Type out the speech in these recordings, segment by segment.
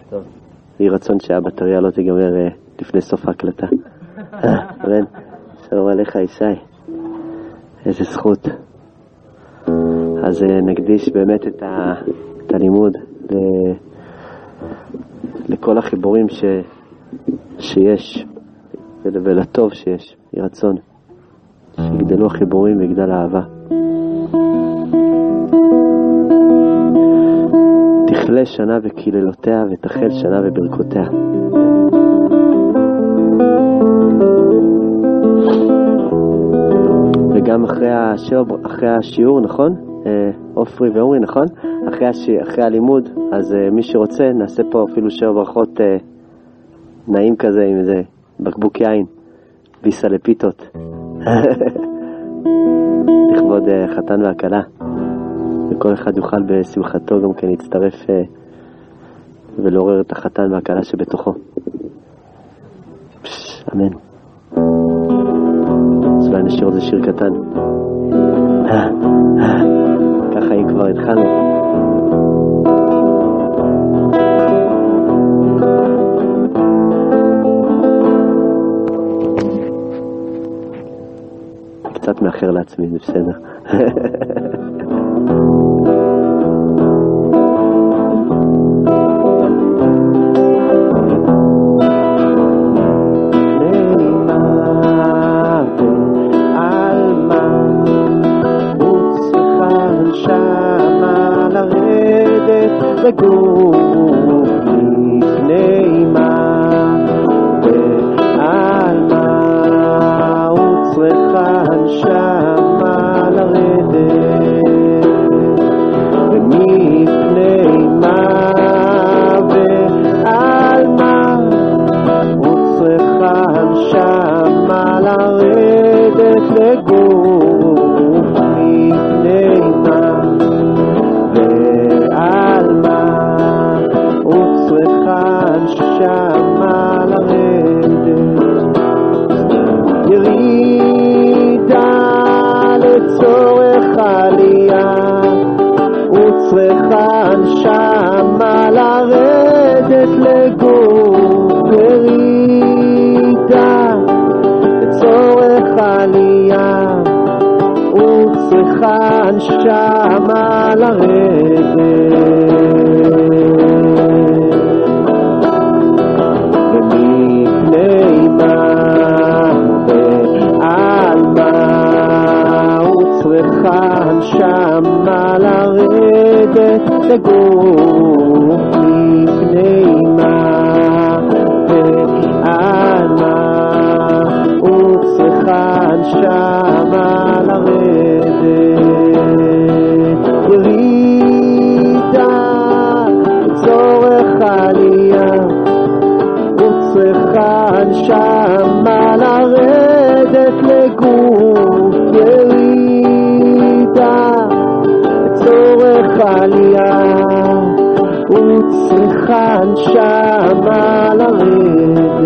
טוב. יהי רצון שהבטריה לא תיגמר לפני סוף ההקלטה. רן, שלום עליך ישי. איזה זכות. אז נקדיש באמת את הלימוד לכל החיבורים שיש ולטוב שיש. יהי רצון שיגדלו החיבורים ויגדל האהבה. תכלה שנה בקללותיה ותחל שנה בברכותיה. וגם אחרי השיעור, נכון? אופרי ואומרי, נכון? אחרי הלימוד, אז מי שרוצה נעשה פה אפילו שיעור ברכות נעים כזה עם איזה בקבוק יין ביסה לפיתות לכבוד חתן והקלה, וכל אחד יוכל בשמחתו גם כן להצטרף ולעורר את החתן והקלה שבתוכו. אמן. אז אולי נשאיר עוד זה שיר קטן. ככה אם כבר התחלנו. קצת מאחר לעצמי, זה בסדר. לגוף לפני מה ועל מה הוא צריכה הנשמה לרדת ומפני מה ועל מה הוא צריכה הנשמה לרדת לגוף לפני מה ועל מה צריכה הנשמה לרדת ירידה לצורך עלייה וצריכה הנשמה לרדת לגוף ירידה לצורך עלייה וצריכה הנשמה לרדת הנשמה לרדת לגוף לפני מה ועל מה וצריכה הנשמה לרדת ירידה לצורך עלייה וצריכה הנשמה לרדת לגוף לצורך עלייה וצריכה הנשמה לרדת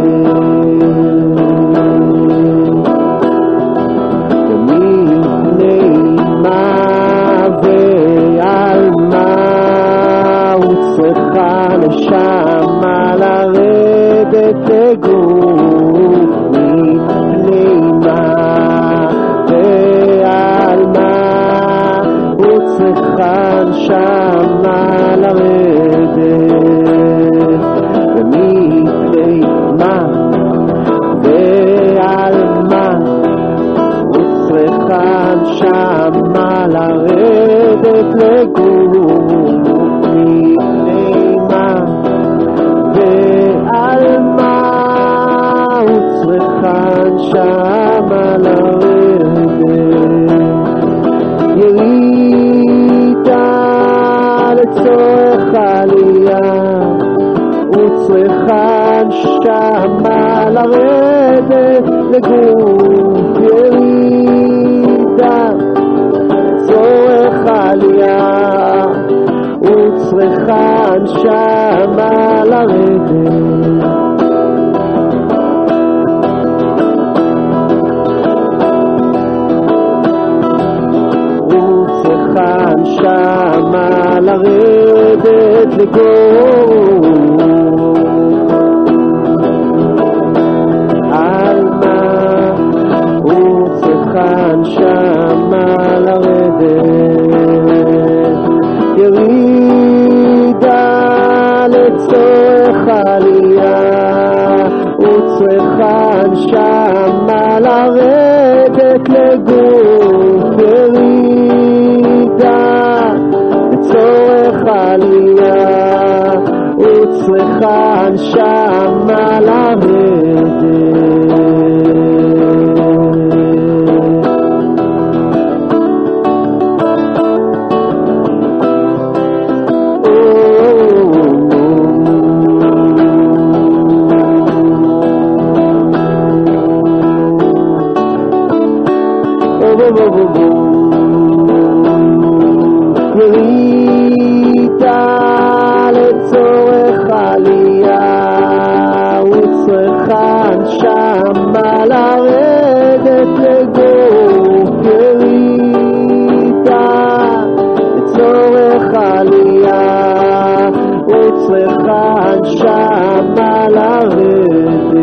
ומפני מה ועל מה וצריכה הנשמה לרדת לגוף מפני מה ועל מה צריכה הנשמה לרדת ומפני מה ועל מה וצריכה הנשמה לרדת לגוף מפני מה ועל מה וצריכה הנשמה לרדת לצורך עלייה וצריכה הנשמה לרדת לגוף ירידה לצורך עלייה וצריכה הנשמה לרדת וצריכה שמה לרדת לגור. על מה הוא צריכן שמה לרדת? ירידה לצורך עלייה, הוא צריכן שמה לרדת לגוף. ירידה לצורך עלייה, הוא צריכן שמה לרדת. ירידה לצורך עלייה, הוא צריכן שמה לרדת לגוף. ירידה לצורך עלייה, הוא צריכן שמה לרדת.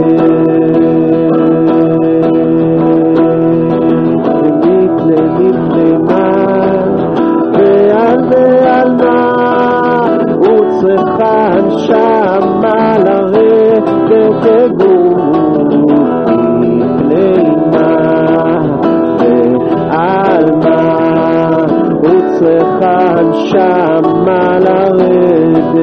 צריכן שמה לרדת לגוף. לפנימה ועל מה הוא צריכן שמה לרדת.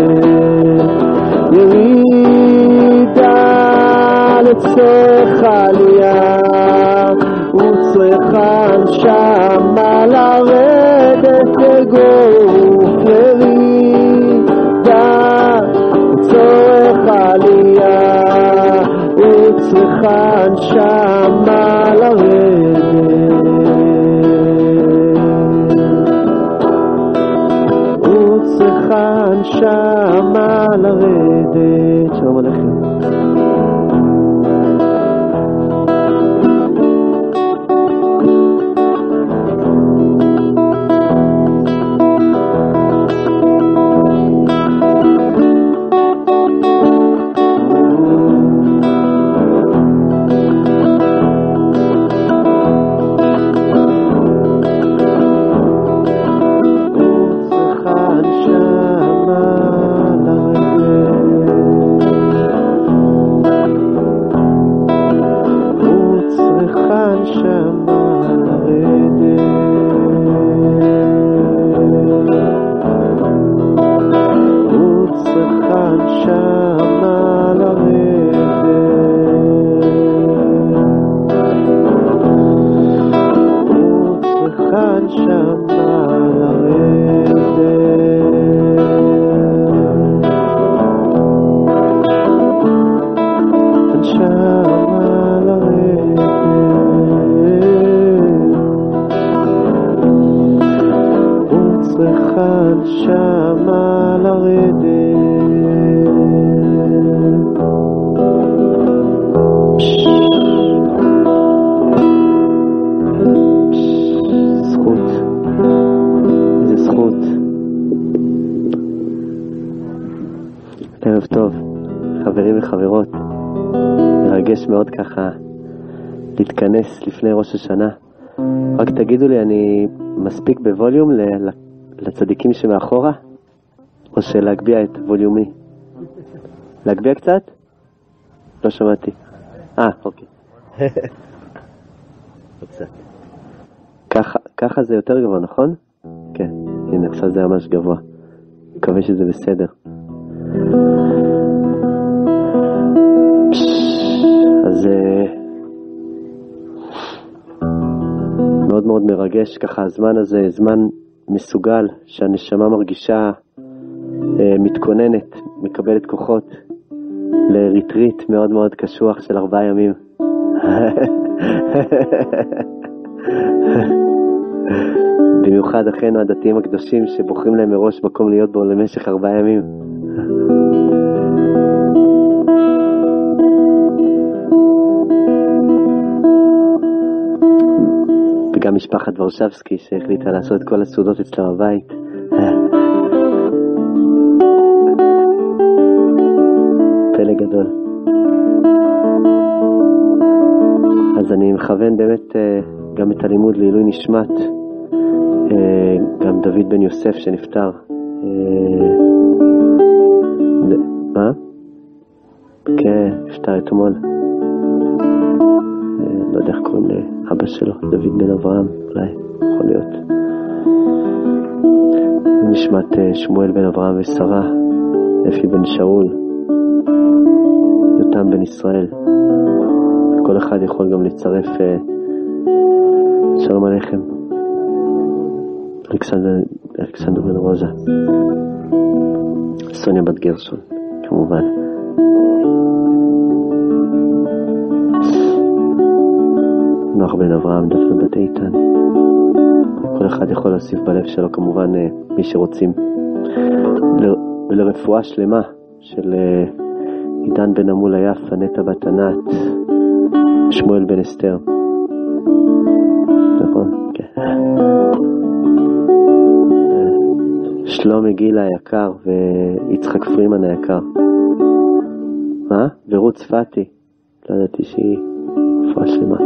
ירידה לצורך עלייה, הוא צריכן שמה לרדת לגוף. לצורך עלייה, הוא צריכן שמה לרדת. הוא צריכן שמה לרדת. שלום עליכם. שמה לרדת. זכות, איזה זכות. ערב טוב, חברים וחברות. מרגש מאוד ככה להתכנס לפני ראש השנה. רק תגידו לי, אני מספיק בווליום לצדיקים שמאחורה? או שלהגביע את ווליומי? להגביע קצת? לא שמעתי. אוקיי. קצת. ככה זה יותר גבוה, נכון? כן, הנה עכשיו זה ממש גבוה. מקווה שזה בסדר. אז מאוד מאוד מרגש ככה הזמן הזה, זמן מסוגל שהנשמה מרגישה מתכוננת, מקבלת כוחות לריטריט מאוד מאוד קשוח של 4 ימים. במיוחד אחינו הדתיים הקדושים שבוחרים להם מראש מקום להיות בו למשך 4 ימים. גם משפחת ורשבסקי שהחליטה לעשות את כל הסעודות אצלה בבית. פלא גדול. אז אני מכוון באמת גם את הלימוד לעילוי נשמת, גם דוד בן יוסף שנפטר. מה? כן, נפטר אתמול. לא יודע איך קוראים לאבא שלו, דוד בן אברהם, אולי, יכול להיות. נשמת שמואל בן אברהם ושרה, אפי בן שאול, יותם בן ישראל. כל אחד יכול גם לצרף שלום עליכם. אלכסנדר בן רוזה, סוניה בת גרשון, כמובן. נוח בן אברהם, דפנה בת איתן. כל אחד יכול להוסיף בלב שלו, כמובן מי שרוצים. ולרפואה שלמה של עידן בן אמול היף, נטע בת ענת, שמואל בן אסתר. נכון? כן. שלומי גילה היקר ויצחק פרימן היקר. מה? ורות צפתי. לא ידעתי שהיא רפואה שלמה.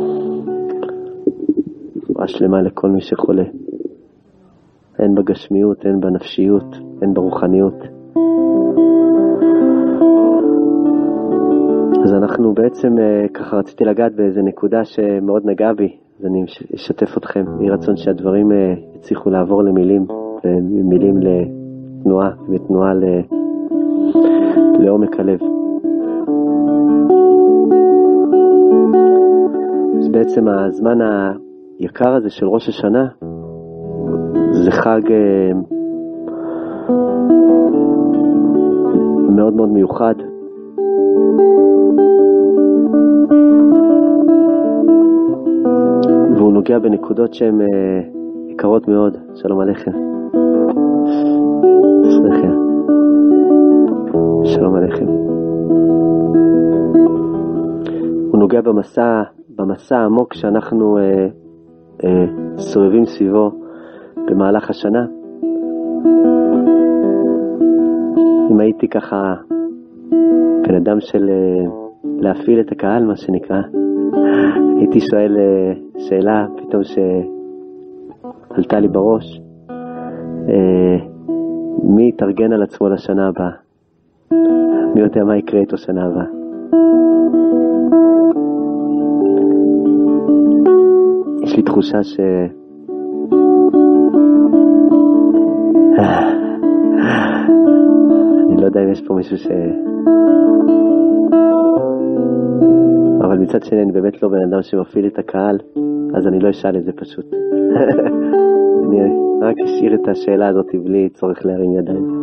רפואה שלמה לכל מי שחולה. הן בגשמיות, הן בנפשיות, הן ברוחניות. אז אנחנו בעצם, ככה רציתי לגעת באיזה נקודה שמאוד נגעה בי, אז אני אשתף אתכם. יהי רצון שהדברים יצליחו לעבור למילים, ומילים לתנועה, ותנועה לעומק הלב. אז בעצם הזמן היקר הזה של ראש השנה, זה חג מאוד מאוד מיוחד. והוא נוגע בנקודות שהן יקרות מאוד. שלום עליכם. שלום עליכם. הוא נוגע במסע העמוק שאנחנו סובבים סביבו במהלך השנה. אם הייתי ככה בן אדם של להפעיל את הקהל, מה שנקרא, הייתי שואל שאלה פתאום שעלתה לי בראש, מי יתארגן על עצמו לשנה הבאה? מי יודע מה יקרה איתו שנה הבאה? יש לי תחושה אני לא יודע אם יש פה מישהו אבל מצד שני אני באמת לא בן אדם שמפעיל את הקהל, אז אני לא אשאל את זה פשוט. אני רק אשאיר את השאלה הזאת בלי צורך להרים ידיים.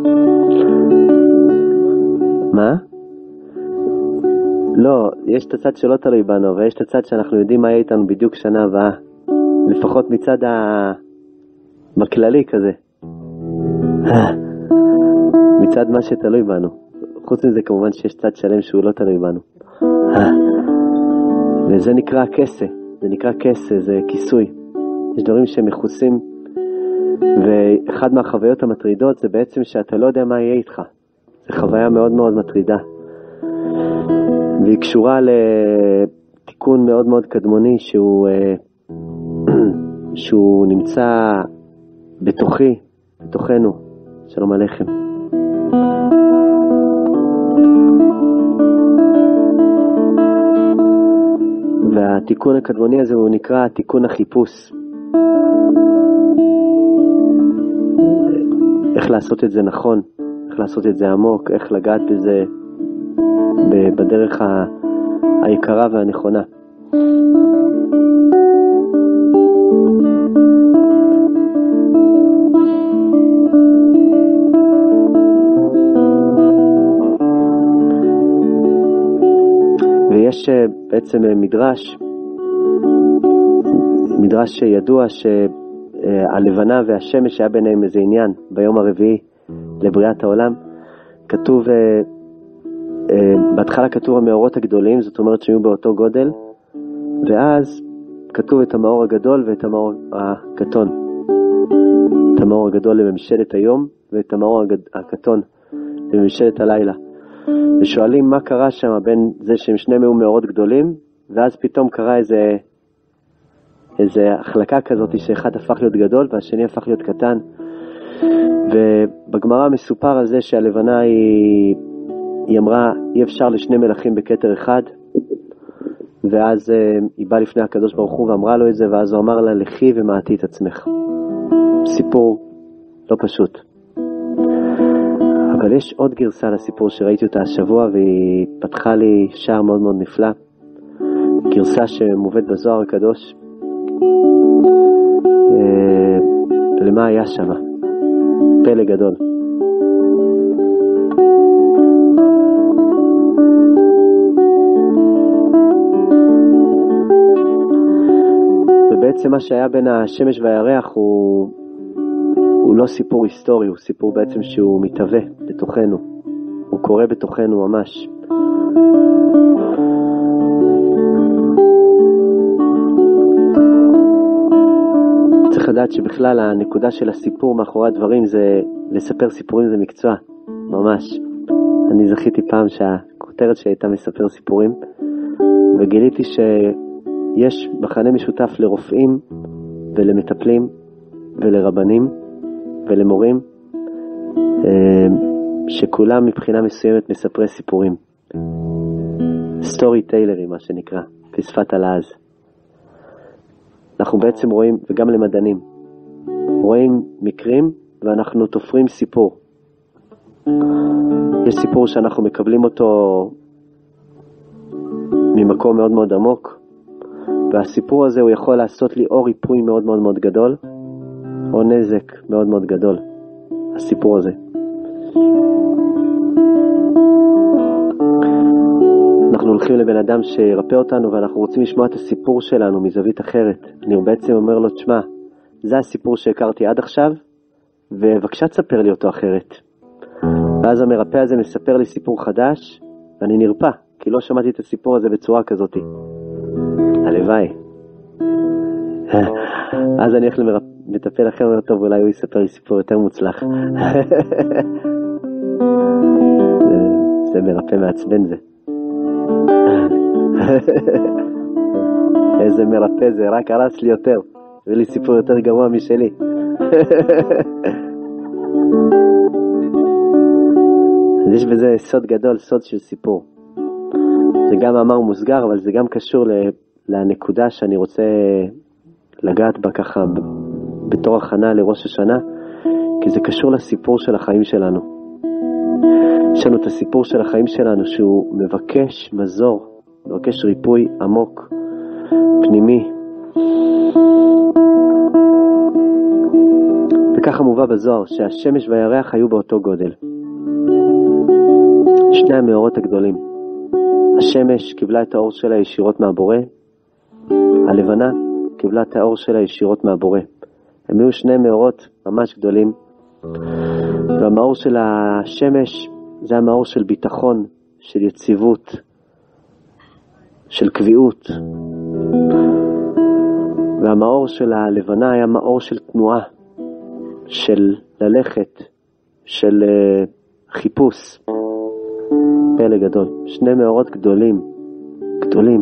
מה? לא, יש את הצד שלא תלוי בנו, ויש את הצד שאנחנו יודעים מה יהיה איתנו בדיוק שנה הבאה. לפחות מצד בכללי כזה. מצד מה שתלוי בנו. חוץ מזה כמובן שיש צד שלם שהוא לא תלוי בנו. וזה נקרא כסה. זה נקרא כסה, זה כיסוי. יש דברים שמכוסים, ואחד מהחוויות המטרידות זה בעצם שאתה לא יודע מה יהיה איתך. זו חוויה מאוד מאוד מטרידה. והיא קשורה לתיקון מאוד מאוד קדמוני שהוא נמצא בתוכנו. שלום עליכם. והתיקון הקדמוני הזה הוא נקרא תיקון החיפוש. איך לעשות את זה נכון, איך לעשות את זה עמוק, איך לגעת בזה בדרך היקרה והנכונה. ויש בעצם מדרש ידוע שהלבנה והשמש היה ביניהם איזה עניין ביום הרביעי לבריאת העולם. כתוב, בהתחלה כתוב המאורות הגדולים, זאת אומרת שהיו באותו גודל, ואז כתוב את המאור הגדול ואת המאור הקטון. את המאור הגדול לממשלת היום ואת המאור הקטון לממשלת הלילה. ושואלים מה קרה שם בין זה שהם שניהם היו מאורות גדולים, ואז פתאום קרה איזה החלקה כזאת שאחד הפך להיות גדול והשני הפך להיות קטן. ובגמרא מסופר על זה שהלבנה היא אמרה אי אפשר לשני מלכים בכתר אחד, ואז היא באה לפני הקדוש ברוך הוא ואמרה לו את זה, ואז הוא אמר לה לכי ומעטי את עצמך. סיפור לא פשוט. אבל יש עוד גרסה לסיפור שראיתי אותה השבוע והיא פתחה לי שער מאוד מאוד נפלא. גרסה שמובאת בזוהר הקדוש. למה היה שם? פלא גדול. ובעצם מה שהיה בין השמש והירח הוא לא סיפור היסטורי, הוא סיפור בעצם שהוא מתהווה בתוכנו. הוא קורה בתוכנו ממש. צריך לדעת שבכלל הנקודה של הסיפור מאחורי הדברים זה לספר סיפורים, זה מקצוע, ממש. אני זכיתי פעם שהכותרת שהייתה מספר סיפורים, וגיליתי שיש מכנה משותף לרופאים ולמטפלים ולרבנים ולמורים, שכולם מבחינה מסוימת מספרי סיפורים. סטורי טיילרים, מה שנקרא, בשפת הלעז. אנחנו בעצם רואים, וגם למדענים, רואים מקרים ואנחנו תופרים סיפור. יש סיפור שאנחנו מקבלים אותו ממקום מאוד מאוד עמוק, והסיפור הזה הוא יכול לעשות לי או ריפוי מאוד מאוד מאוד גדול, או נזק מאוד מאוד גדול, הסיפור הזה. אנחנו הולכים לבן אדם שירפא אותנו ואנחנו רוצים לשמוע את הסיפור שלנו מזווית אחרת. אני בעצם אומר לו, תשמע, זה הסיפור שהכרתי עד עכשיו, ובבקשה תספר לי אותו אחרת. ואז המרפא הזה מספר לי סיפור חדש, ואני נרפא, כי לא שמעתי את הסיפור הזה בצורה כזאת. הלוואי. אז אני הולך למטפל אחר, אומר טוב, אולי הוא יספר לי סיפור יותר מוצלח. זה מרפא מעצבן זה. איזה מרפא זה, רק הרס לי יותר, ולי סיפור יותר גרוע משלי. אז יש בזה סוד גדול, סוד של סיפור. זה גם מאמר מוסגר, אבל זה גם קשור לנקודה שאני רוצה לגעת בה ככה בתור הכנה לראש השנה, כי זה קשור לסיפור של החיים שלנו. יש לנו את הסיפור של החיים שלנו שהוא מבקש מזור, מבקש ריפוי עמוק, פנימי. וככה מובא בזוהר שהשמש והירח היו באותו גודל. שני המאורות הגדולים. השמש קיבלה את האור שלה ישירות מהבורא, הלבנה קיבלה את האור שלה ישירות מהבורא. הם היו שני מאורות ממש גדולים, והמאור של השמש זה המאור של ביטחון, של יציבות, של קביעות. והמאור של הלבנה היה מאור של תנועה, של ללכת, של חיפוש. פלא גדול. שני מאורות גדולים, גדולים.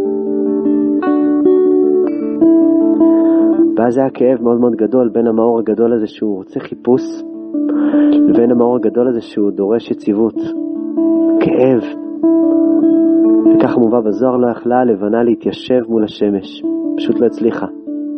ואז היה כאב מאוד מאוד גדול בין המאור הגדול הזה שהוא רוצה חיפוש, לבין המאור הגדול הזה שהוא דורש יציבות. כאב. וכך מובא בזוהר, לא יכלה הלבנה להתיישב מול השמש. פשוט לא הצליחה.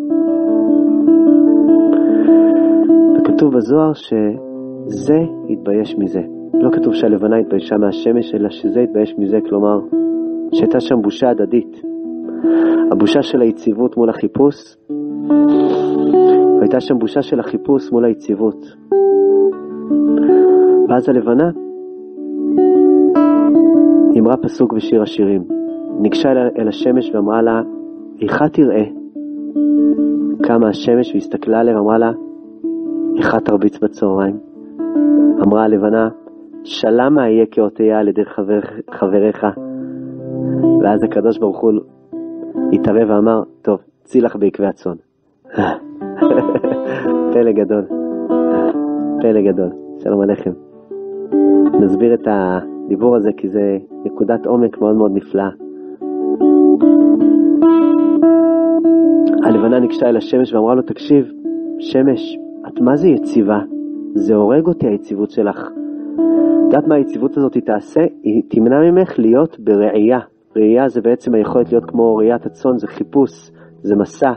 וכתוב בזוהר שזה התבייש מזה. לא כתוב שהלבנה התביישה מהשמש, אלא שזה התבייש מזה, כלומר, שהייתה שם בושה הדדית. הבושה של היציבות מול החיפוש, והייתה שם בושה של החיפוש מול היציבות. ואז הלבנה אמרה פסוק בשיר השירים. ניגשה אל השמש ואמרה לה, איכה תראה. קמה השמש והסתכלה עליה ואמרה לה, איכה תרביץ בצהריים. אמרה הלבנה, שלמה אהיה כאותיה על ידי חבריך. ואז הקדוש ברוך הוא התערב ואמר, טוב, צילח בעקבי הצאן. פלא גדול. פלא גדול. שלום עליכם. נסביר את הדיבור הזה כי זה נקודת עומק מאוד מאוד נפלאה. הלבנה ניגשה אל השמש ואמרה לו, תקשיב, שמש, את מה זה יציבה? זה הורג אותי היציבות שלך. יודעת מה היציבות הזאת היא תעשה? היא תמנע ממך להיות בראייה. ראייה זה בעצם היכולת להיות כמו ראיית הצאן, זה חיפוש, זה מסע.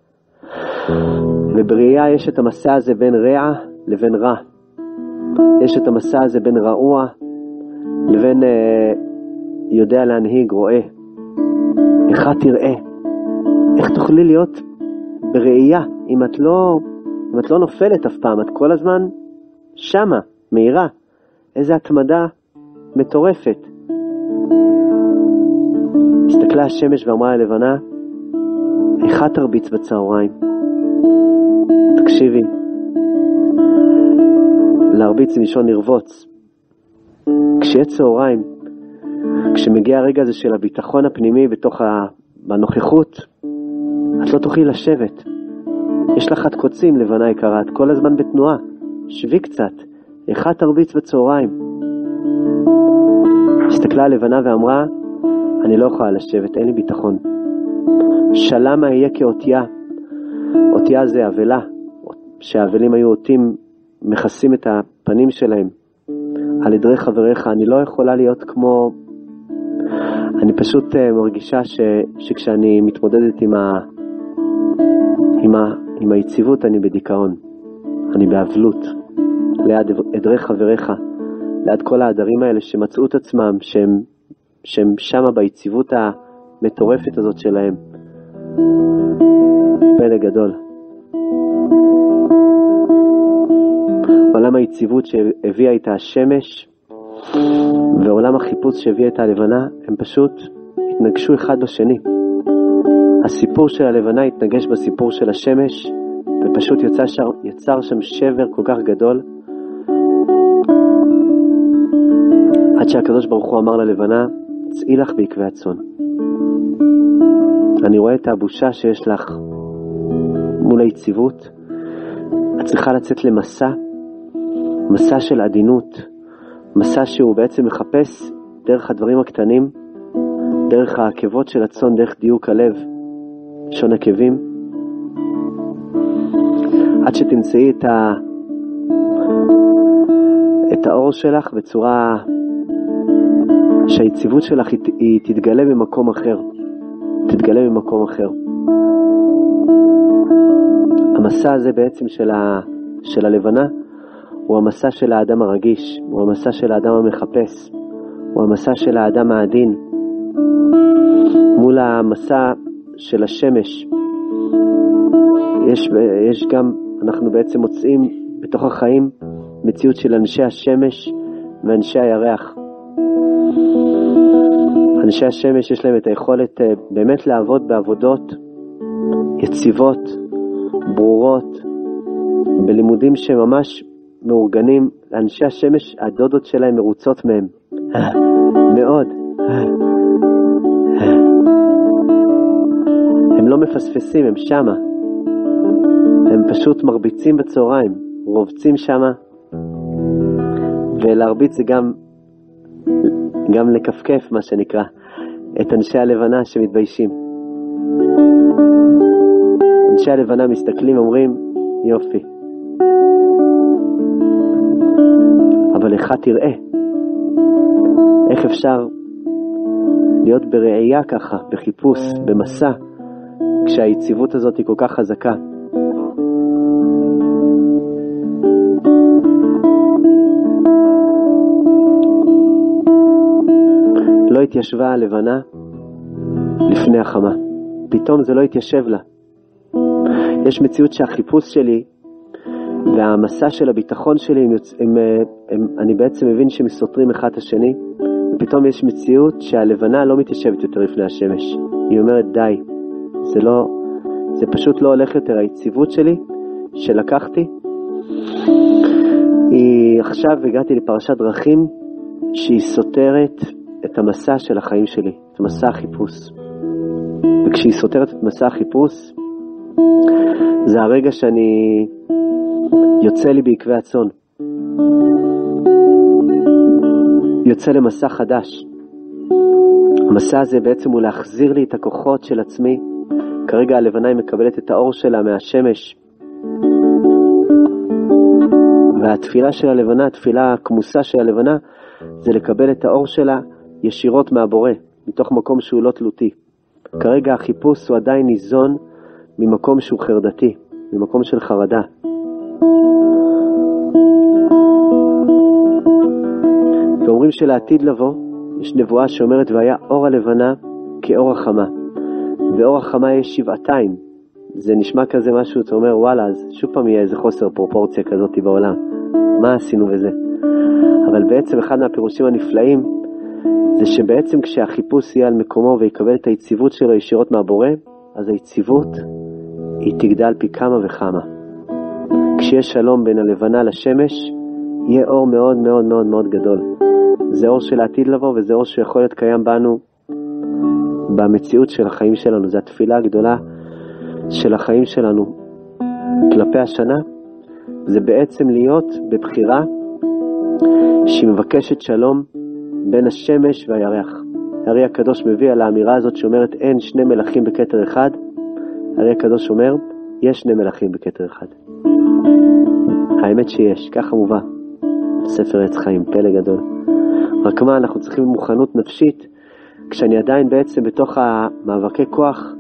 ובראייה יש את המסע הזה בין רע לבין רע. יש את המסע הזה בין רעוע לבין יודע להנהיג, רואה. איך תראה? איך תוכלי להיות בראייה אם את לא נופלת אף פעם, את כל הזמן שמה, מהירה. איזה התמדה מטורפת. הסתכלה השמש ואמרה ללבנה, איך תרביץ בצהריים? תקשיבי, להרביץ עם לישון לרבוץ. כשיהיה צהריים, כשמגיע הרגע הזה של הביטחון הפנימי בנוכחות, את לא תוכלי לשבת. יש לך קוצים, לבנה יקרה, את כל הזמן בתנועה. שבי קצת, איך תרביץ בצהריים? הסתכלה הלבנה ואמרה, אני לא יכולה לשבת, אין לי ביטחון. שלמה יהיה כאותיה. אותיה זה אבלה, שהאבלים היו אותים, מכסים את הפנים שלהם. על ידי חבריך, אני לא יכולה להיות כמו... אני פשוט מרגישה שכשאני מתמודדת עם היציבות, אני בדיכאון. אני באבלות. ליד עדרי חבריך, ליד כל העדרים האלה שמצאו את עצמם, שהם שמה ביציבות המטורפת הזאת שלהם. פלא גדול. עולם היציבות שהביאה איתה השמש ועולם החיפוש שהביאה איתה הלבנה, הם פשוט התנגשו אחד בשני. הסיפור של הלבנה התנגש בסיפור של השמש, ופשוט יצר שם שבר כל כך גדול, עד שהקדוש ברוך הוא אמר ללבנה, צאי לך בעקבי הצאן. אני רואה את הבושה שיש לך מול היציבות. את צריכה לצאת למסע, מסע של עדינות, מסע שהוא בעצם מחפש דרך הדברים הקטנים, דרך העקבות של הצאן, דרך דיוק הלב, שון עקבים, עד שתמצאי את האור שלך בצורה שהיציבות שלך היא תתגלה במקום אחר. תתגלה במקום אחר. המסע הזה בעצם של הלבנה הוא המסע של האדם הרגיש, הוא המסע של האדם המחפש, הוא המסע של האדם העדין. מול המסע של השמש יש גם, אנחנו בעצם מוצאים בתוך החיים מציאות של אנשי השמש ואנשי הירח. אנשי השמש יש להם את היכולת באמת לעבוד בעבודות יציבות, ברורות, בלימודים שממש מאורגנים. לאנשי השמש הדודות שלהם מרוצות מהם מאוד. הם לא מפספסים, הם שמה. הם פשוט מרביצים בצהריים, רובצים שמה. ולהרביץ זה גם לקפקף, מה שנקרא, את אנשי הלבנה שמתביישים. אנשי הלבנה מסתכלים, אומרים, יופי. אבל איך תראה? איך אפשר להיות בראייה ככה, בחיפוש, במסע, כשהיציבות הזאת היא כל כך חזקה? לא התיישבה הלבנה לפני החמה. פתאום זה לא התיישב לה. יש מציאות שהחיפוש שלי והמסע של הביטחון שלי, אני בעצם מבין שהם סותרים אחד את השני, ופתאום יש מציאות שהלבנה לא מתיישבת יותר לפני השמש. היא אומרת די, זה פשוט לא הולך יותר. היציבות שלי שלקחתי, היא עכשיו הגעתי לפרשת דרכים שהיא סותרת את המסע של החיים שלי, את מסע החיפוש. וכשהיא סותרת את מסע החיפוש, זה הרגע שאני יוצא לי בעקבי הצאן, יוצא למסע חדש. המסע הזה בעצם הוא להחזיר לי את הכוחות של עצמי. כרגע הלבנה היא מקבלת את האור שלה מהשמש, והתפילה של הלבנה, התפילה הכמוסה של הלבנה, זה לקבל את האור שלה ישירות מהבורא, מתוך מקום שהוא לא תלותי. כרגע החיפוש הוא עדיין ניזון ממקום שהוא חרדתי, ממקום של חרדה. ואומרים שלעתיד לבוא, יש נבואה שאומרת, והיה אור הלבנה כאור החמה. ואור החמה יש שבעתיים. זה נשמע כזה משהו, אתה אומר, וואלה, אז שוב פעם יהיה איזה חוסר פרופורציה כזאת בעולם. מה עשינו בזה? אבל בעצם אחד מהפירושים הנפלאים, זה שבעצם כשהחיפוש יהיה על מקומו ויקבל את היציבות שלו ישירות מהבורא, אז היציבות היא תגדל פי כמה וכמה. כשיש שלום בין הלבנה לשמש, יהיה אור מאוד מאוד מאוד מאוד גדול. זה אור של העתיד לבוא, וזה אור שיכול להיות קיים בנו, במציאות של החיים שלנו. זה התפילה הגדולה של החיים שלנו כלפי השנה. זה בעצם להיות בבחירה שהיא מבקשת שלום בין השמש והירח. הרי הקדוש מביא על האמירה הזאת שאומרת אין שני מלכים בכתר אחד. הרי הקדוש אומר יש שני מלכים בכתר אחד. האמת שיש, ככה מובא בספר עץ חיים, פלא גדול. רק מה, אנחנו צריכים מוכנות נפשית. כשאני עדיין בעצם בתוך המאבקי כוח,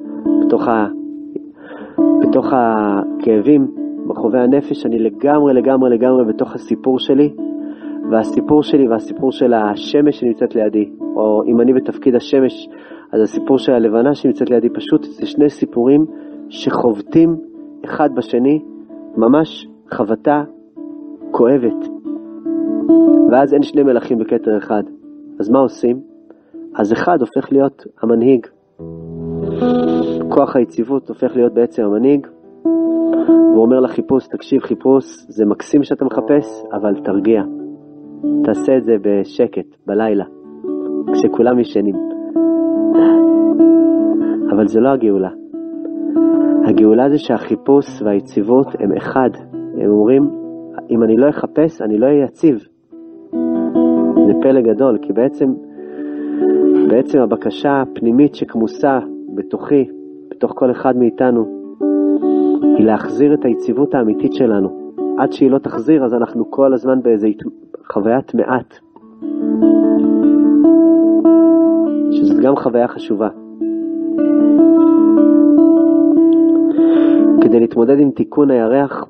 בתוך הכאבים, בחובי הנפש, אני לגמרי בתוך הסיפור שלי, והסיפור שלי והסיפור של השמש שנמצאת לידי, או אם אני בתפקיד השמש, אז הסיפור של הלבנה שנמצאת לידי, פשוט זה שני סיפורים שחובטים אחד בשני, ממש חבטה כואבת. ואז אין שני מלכים בכתר אחד. אז מה עושים? אז אחד הופך להיות המנהיג. כוח היציבות הופך להיות בעצם המנהיג. והוא אומר לחיפוש, תקשיב חיפוש, זה מקסים שאתה מחפש, אבל תרגיע. תעשה את זה בשקט, בלילה, כשכולם ישנים. אבל זה לא הגאולה. הגאולה זה שהחיפוש והיציבות הם אחד. הם אומרים, אם אני לא אחפש, אני לא אהיה יציב. זה פלא גדול, כי בעצם הבקשה הפנימית שכמוסה בתוכי, בתוך כל אחד מאיתנו, היא להחזיר את היציבות האמיתית שלנו. עד שהיא לא תחזיר, אז אנחנו כל הזמן באיזו חוויית מעט. שזאת גם חוויה חשובה. כדי להתמודד עם תיקון הירח,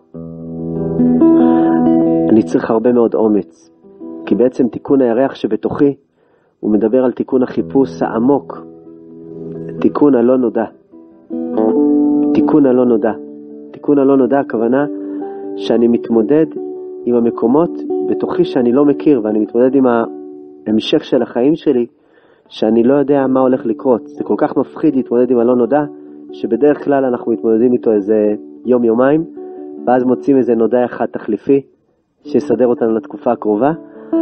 אני צריך הרבה מאוד אומץ. כי בעצם תיקון הירח שבתוכי, הוא מדבר על תיקון החיפוש העמוק. תיקון הלא נודע. תיקון הלא נודע. תיקון הלא נודע, הכוונה שאני מתמודד עם המקומות בתוכי שאני לא מכיר, ואני מתמודד עם ההמשך של החיים שלי, שאני לא יודע מה הולך לקרות. זה כל כך מפחיד להתמודד עם הלא נודע, שבדרך כלל אנחנו מתמודדים איתו איזה יום-יומיים, ואז מוצאים איזה נודע אחד תחליפי, שיסדר אותנו לתקופה הקרובה,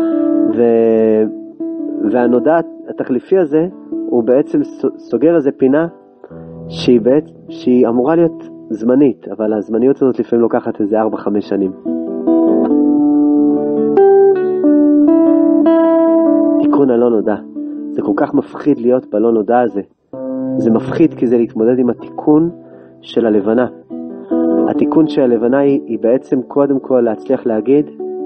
והנודע התחליפי הזה, הוא בעצם סוגר איזה פינה, שהיא אמורה להיות זמנית, אבל הזמניות הזאת לפעמים לוקחת איזה 4-5 שנים. תיקון הלא נודע. זה כל כך מפחיד להיות בלא נודע הזה. זה מפחיד כי זה להתמודד עם התיקון של הלבנה. התיקון של הלבנה היא בעצם קודם כל להצליח להגיד,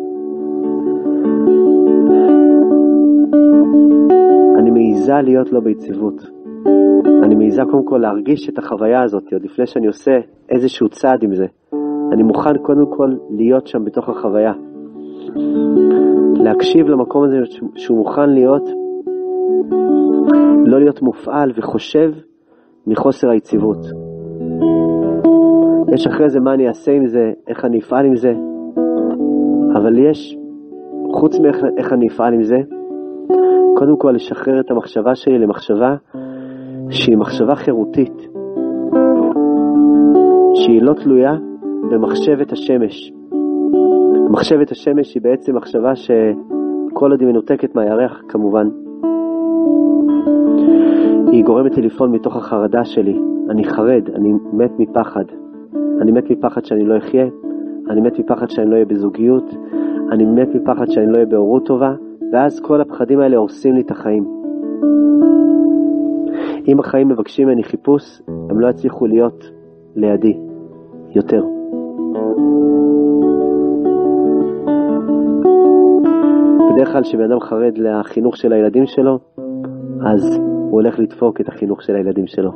אני מעיזה להיות לא ביציבות. אני מעיזה קודם כל להרגיש את החוויה הזאת, עוד לפני שאני עושה איזשהו צעד עם זה. אני מוכן קודם כל להיות שם בתוך החוויה. להקשיב למקום הזה שהוא מוכן להיות, לא להיות מופעל וחושב מחוסר היציבות. יש אחרי זה מה אני אעשה עם זה, איך אני אפעל עם זה, אבל יש, חוץ מאיך אני אפעל עם זה, קודם כל לשחרר את המחשבה שלי למחשבה שהיא מחשבה חירותית, שהיא לא תלויה במחשבת השמש. מחשבת השמש היא בעצם מחשבה שכל עוד היא מנותקת מהירח כמובן, היא גורמת לי לפעול מתוך החרדה שלי, אני חרד, אני מת מפחד. אני מת מפחד שאני לא אחיה, אני מת מפחד שאני לא אהיה בזוגיות, אני מת מפחד שאני לא אהיה בהורות טובה, ואז כל הפחדים האלה הורסים לי את החיים. אם החיים מבקשים ממני חיפוש, הם לא יצליחו להיות לידי יותר. בדרך כלל כשבן אדם חרד לחינוך של הילדים שלו, אז הוא הולך לדפוק את החינוך של הילדים שלו.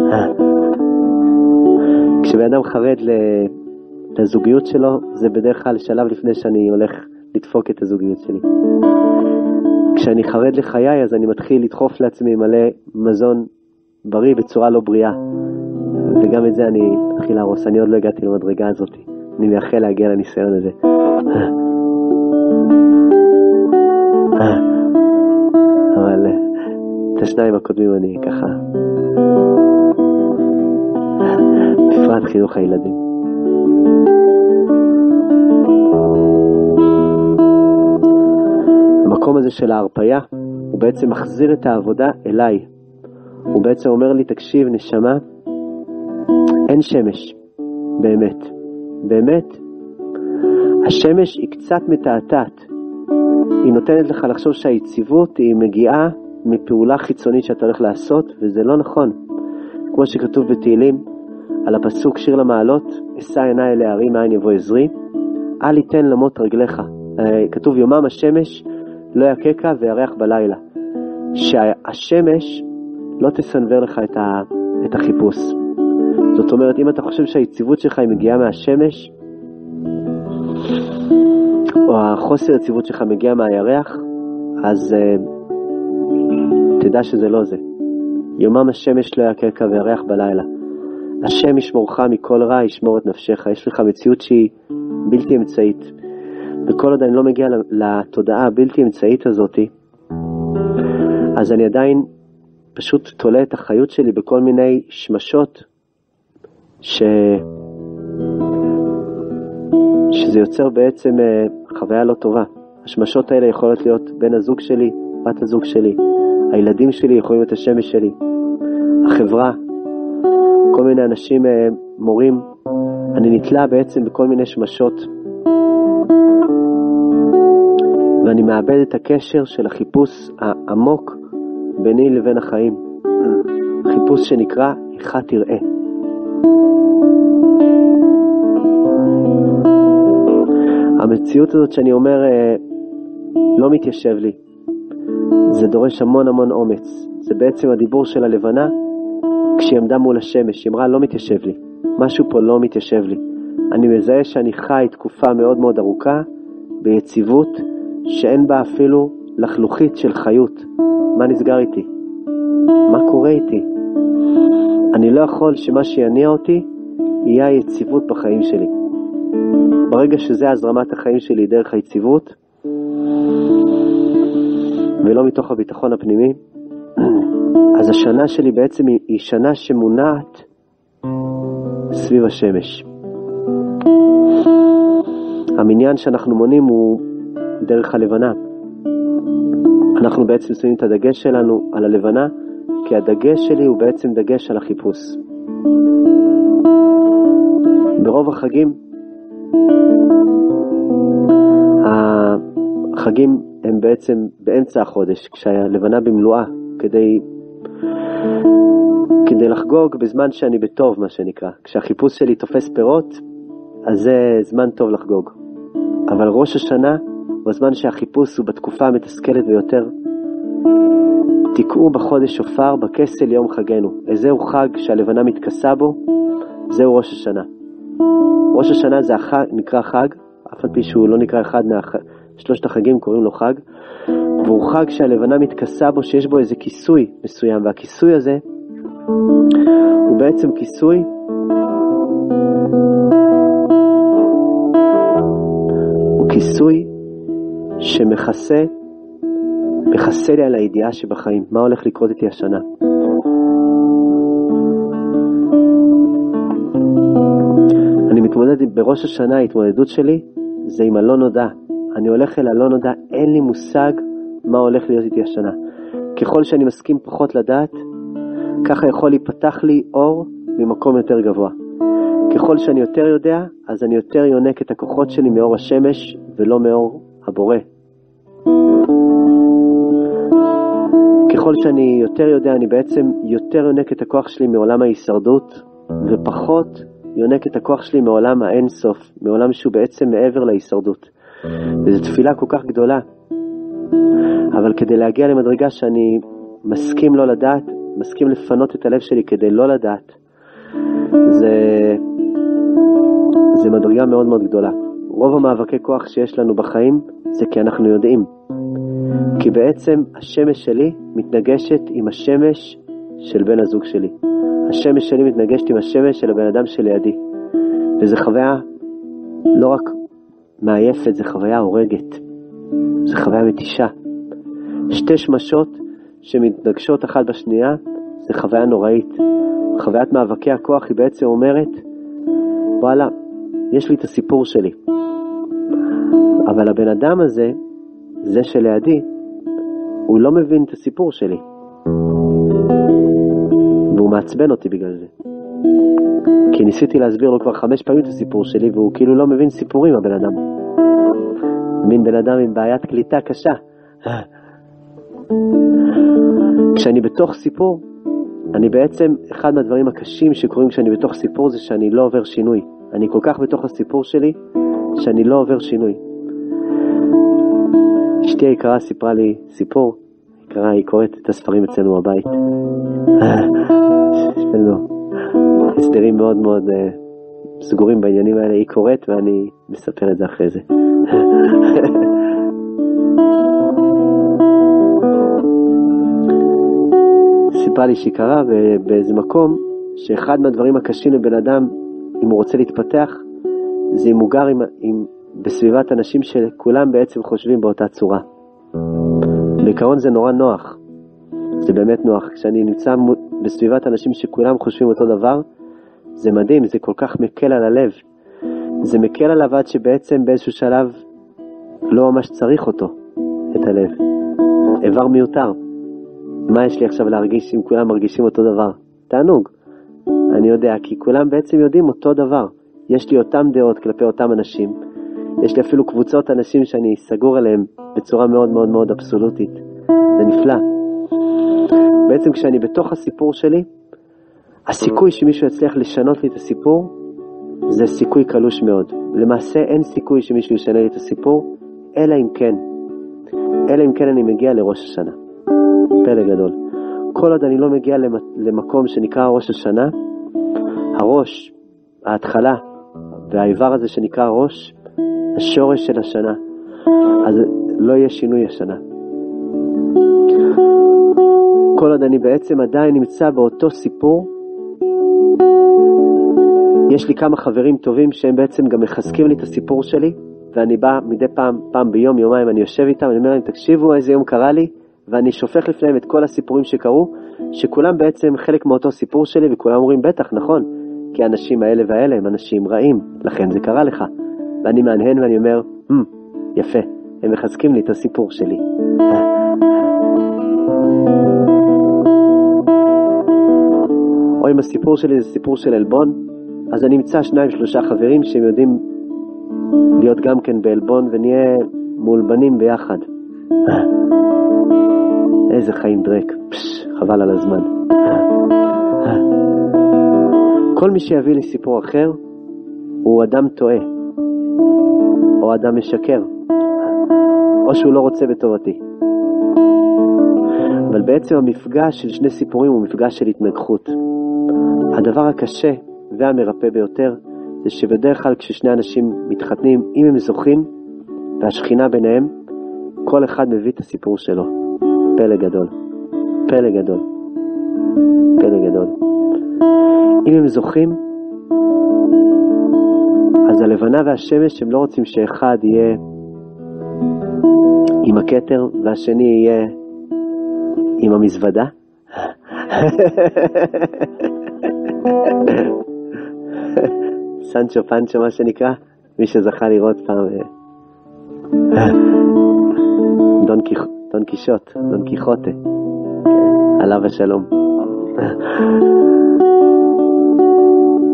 כשבן אדם חרד לזוגיות שלו, זה בדרך כלל שלב לפני שאני הולך לדפוק את הזוגיות שלי. כשאני חרד לחיי, אז אני מתחיל לדחוף לעצמי מלא מזון בריא בצורה לא בריאה. וגם את זה אני מתחיל להרוס. אני עוד לא הגעתי למדרגה הזאת. אני מייחל להגיע לניסיון הזה. אבל את השניים הקודמים אני ככה, בפרט חינוך הילדים. המקום הזה של ההרפאיה הוא בעצם מחזיר את העבודה אליי. הוא בעצם אומר לי, תקשיב נשמה, אין שמש באמת. באמת השמש היא קצת מתעתעת, היא נותנת לך לחשוב שהיציבות היא מגיעה מפעולה חיצונית שאתה הולך לעשות, וזה לא נכון. כמו שכתוב בתהילים על הפסוק שיר למעלות, אשא עיניי אל ההרים מאין יבוא עזרי, אל יתן למות רגליך. כתוב יומם השמש לא יקקה וירח בלילה, שהשמש לא תסנבר לך את החיפוש. זאת אומרת, אם אתה חושב שהיציבות שלך היא מגיעה מהשמש, או החוסר יציבות שלך מגיע מהירח, אז תדע שזה לא זה. יומם השמש לא יקקה וירח בלילה. השם ישמורך מכל רע, ישמור את נפשך. יש לך מציאות שהיא בלתי אמצעית. וכל עוד אני לא מגיע לתודעה הבלתי אמצעית הזאת, אז אני עדיין פשוט תולה את החיות שלי בכל מיני שמשות שזה יוצר בעצם חוויה לא טובה. השמשות האלה יכולות להיות בן הזוג שלי, בת הזוג שלי, הילדים שלי יכולים להיות השמש שלי, החברה, כל מיני אנשים, מורים. אני נתלה בעצם בכל מיני שמשות, ואני מאבד את הקשר של החיפוש העמוק ביני לבין החיים. חיפוש שנקרא אחד תראה. המציאות הזאת שאני אומר לא מתיישב לי, זה דורש המון המון אומץ. זה בעצם הדיבור של הלבנה כשהיא עמדה מול השמש. היא אמרה לא מתיישב לי, משהו פה לא מתיישב לי. אני מזהה שאני חי תקופה מאוד מאוד ארוכה ביציבות שאין בה אפילו לחלוכית של חיות. מה נסגר איתי? מה קורה איתי? אני לא יכול שמה שיניע אותי יהיה היציבות בחיים שלי. ברגע שזה הזרמת החיים שלי דרך היציבות ולא מתוך הביטחון הפנימי, אז השנה שלי בעצם היא שנה שמונעת סביב השמש. המניין שאנחנו מונים הוא דרך הלבנה. אנחנו בעצם שמים את הדגש שלנו על הלבנה, כי הדגש שלי הוא בעצם דגש על החיפוש. ברוב החגים, החגים הם בעצם באמצע החודש, כשהלבנה במלואה, כדי לחגוג בזמן שאני בטוב, מה שנקרא. כשהחיפוש שלי תופס פירות, אז זה זמן טוב לחגוג. אבל ראש השנה, בזמן שהחיפוש הוא בתקופה המתסכלת ביותר, תקעו בחודש שופר בכסל יום חגנו. איזהו חג שהלבנה מתכסה בו, זהו ראש השנה. ראש השנה זה נקרא חג, אף על פי שהוא לא נקרא אחד שלושת החגים, קוראים לו חג, והוא חג שהלבנה מתכסה בו, שיש בו איזה כיסוי מסוים, והכיסוי הזה הוא בעצם כיסוי כיסוי שמכסה לי על הידיעה שבחיים, מה הולך לקרות איתי השנה. אני מתמודד בראש השנה, ההתמודדות שלי זה עם הלא נודע. אני הולך אל הלא נודע, אין לי מושג מה הולך להיות איתי השנה. ככל שאני מסכים פחות לדעת, ככה יכול להיפתח לי אור ממקום יותר גבוה. ככל שאני יותר יודע, אז אני יותר יונק את הכוחות שלי מאור השמש ולא מאור הבורא. ככל שאני יותר יודע, אני בעצם יותר יונק את הכוח שלי מעולם ההישרדות, ופחות יונק את הכוח שלי מעולם האינסוף, מעולם שהוא בעצם מעבר להישרדות. וזו תפילה כל כך גדולה. אבל כדי להגיע למדרגה שאני מסכים לא לדעת, מסכים לפנות את הלב שלי כדי לא לדעת, זה מדרגה מאוד מאוד גדולה. רוב המאבקי כוח שיש לנו בחיים זה כי אנחנו יודעים. כי בעצם השמש שלי מתנגשת עם השמש של בן הזוג שלי. השמש שלי מתנגשת עם השמש של הבן אדם שלידי. וזו חוויה לא רק מעייפת, זו חוויה הורגת. זו חוויה מתישה. שתי שמשות שמתנגשות אחת בשנייה, זו חוויה נוראית. חוויית מאבקי הכוח היא בעצם אומרת, וואלה, יש לי את הסיפור שלי. אבל הבן אדם הזה, זה שלידי, הוא לא מבין את הסיפור שלי. והוא מעצבן אותי בגלל זה. כי ניסיתי להסביר לו כבר 5 פעמים את הסיפור שלי, והוא כאילו לא מבין סיפורים, הבן אדם. מין בן אדם עם בעיית קליטה קשה. כשאני בתוך סיפור, אני בעצם, אחד מהדברים הקשים שקורים כשאני בתוך סיפור זה שאני לא עובר שינוי. אני כל כך בתוך הסיפור שלי, שאני לא עובר שינוי. אשתי היקרה סיפרה לי סיפור, היא קוראת את הספרים אצלנו בבית. יש לנו הסדרים מאוד מאוד סגורים בעניינים האלה, היא קוראת ואני מספר את זה אחרי זה. סיפרה לי שהיא קרה באיזה מקום שאחד מהדברים הקשים לבן אדם אם הוא רוצה להתפתח זה אם הוא גר בסביבת אנשים שכולם בעצם חושבים באותה צורה. בעיקרון זה נורא נוח, זה באמת נוח. כשאני נמצא בסביבת אנשים שכולם חושבים אותו דבר, זה מדהים, זה כל כך מקל על הלב. זה מקל עליו עד שבעצם באיזשהו שלב לא ממש צריך אותו, את הלב. איבר מיותר. מה יש לי עכשיו להרגיש אם כולם מרגישים אותו דבר? תענוג. אני יודע, כי כולם בעצם יודעים אותו דבר. יש לי אותם דעות כלפי אותם אנשים. יש לי אפילו קבוצות אנשים שאני סגור עליהם בצורה מאוד מאוד מאוד אבסולוטית. זה נפלא. בעצם כשאני בתוך הסיפור שלי, הסיכוי שמישהו יצליח לשנות לי את הסיפור, זה סיכוי קלוש מאוד. למעשה אין סיכוי שמישהו ישנה לי את הסיפור, אלא אם כן אני מגיע לראש השנה. פלא גדול. כל עוד אני לא מגיע למקום שנקרא ראש השנה, הראש, ההתחלה, והאיבר הזה שנקרא ראש, השורש של השנה, אז לא יהיה שינוי השנה. כל עוד אני בעצם עדיין נמצא באותו סיפור, יש לי כמה חברים טובים שהם בעצם גם מחזקים לי את הסיפור שלי, ואני בא מדי פעם ביום, יומיים, אני יושב איתם, אני אומר להם, תקשיבו איזה יום קרה לי, ואני שופך לפניהם את כל הסיפורים שקרו, שכולם בעצם חלק מאותו סיפור שלי, וכולם אומרים, בטח, נכון, כי האנשים האלה והאלה הם אנשים רעים, לכן זה קרה לך. ואני מהנהן ואני אומר, יפה, הם מחזקים לי את הסיפור שלי. או אם הסיפור שלי זה סיפור של אלבון, אז אני אמצא 2-3 חברים שהם יודעים להיות גם כן באלבון, ונהיה מולבנים ביחד. איזה חיים דרק, חבל על הזמן. כל מי שיביא לי סיפור אחר, הוא אדם טועה, או אדם משקר, או שהוא לא רוצה בטובתי. אבל בעצם המפגש של שני סיפורים הוא מפגש של התנגחות. הדבר הקשה והמרפא ביותר זה שבדרך כלל כששני אנשים מתחתנים, אם הם זוכים והשכינה ביניהם, כל אחד מביא את הסיפור שלו. פלא גדול, פלא גדול, פלא גדול. אם הם זוכים, אז הלבנה והשמש הם לא רוצים שאחד יהיה עם הכתר והשני יהיה עם המזוודה. סנצ'ו פנצ'ו מה שנקרא, מי שזכה לראות פעם דון קיחוטה, עליו השלום.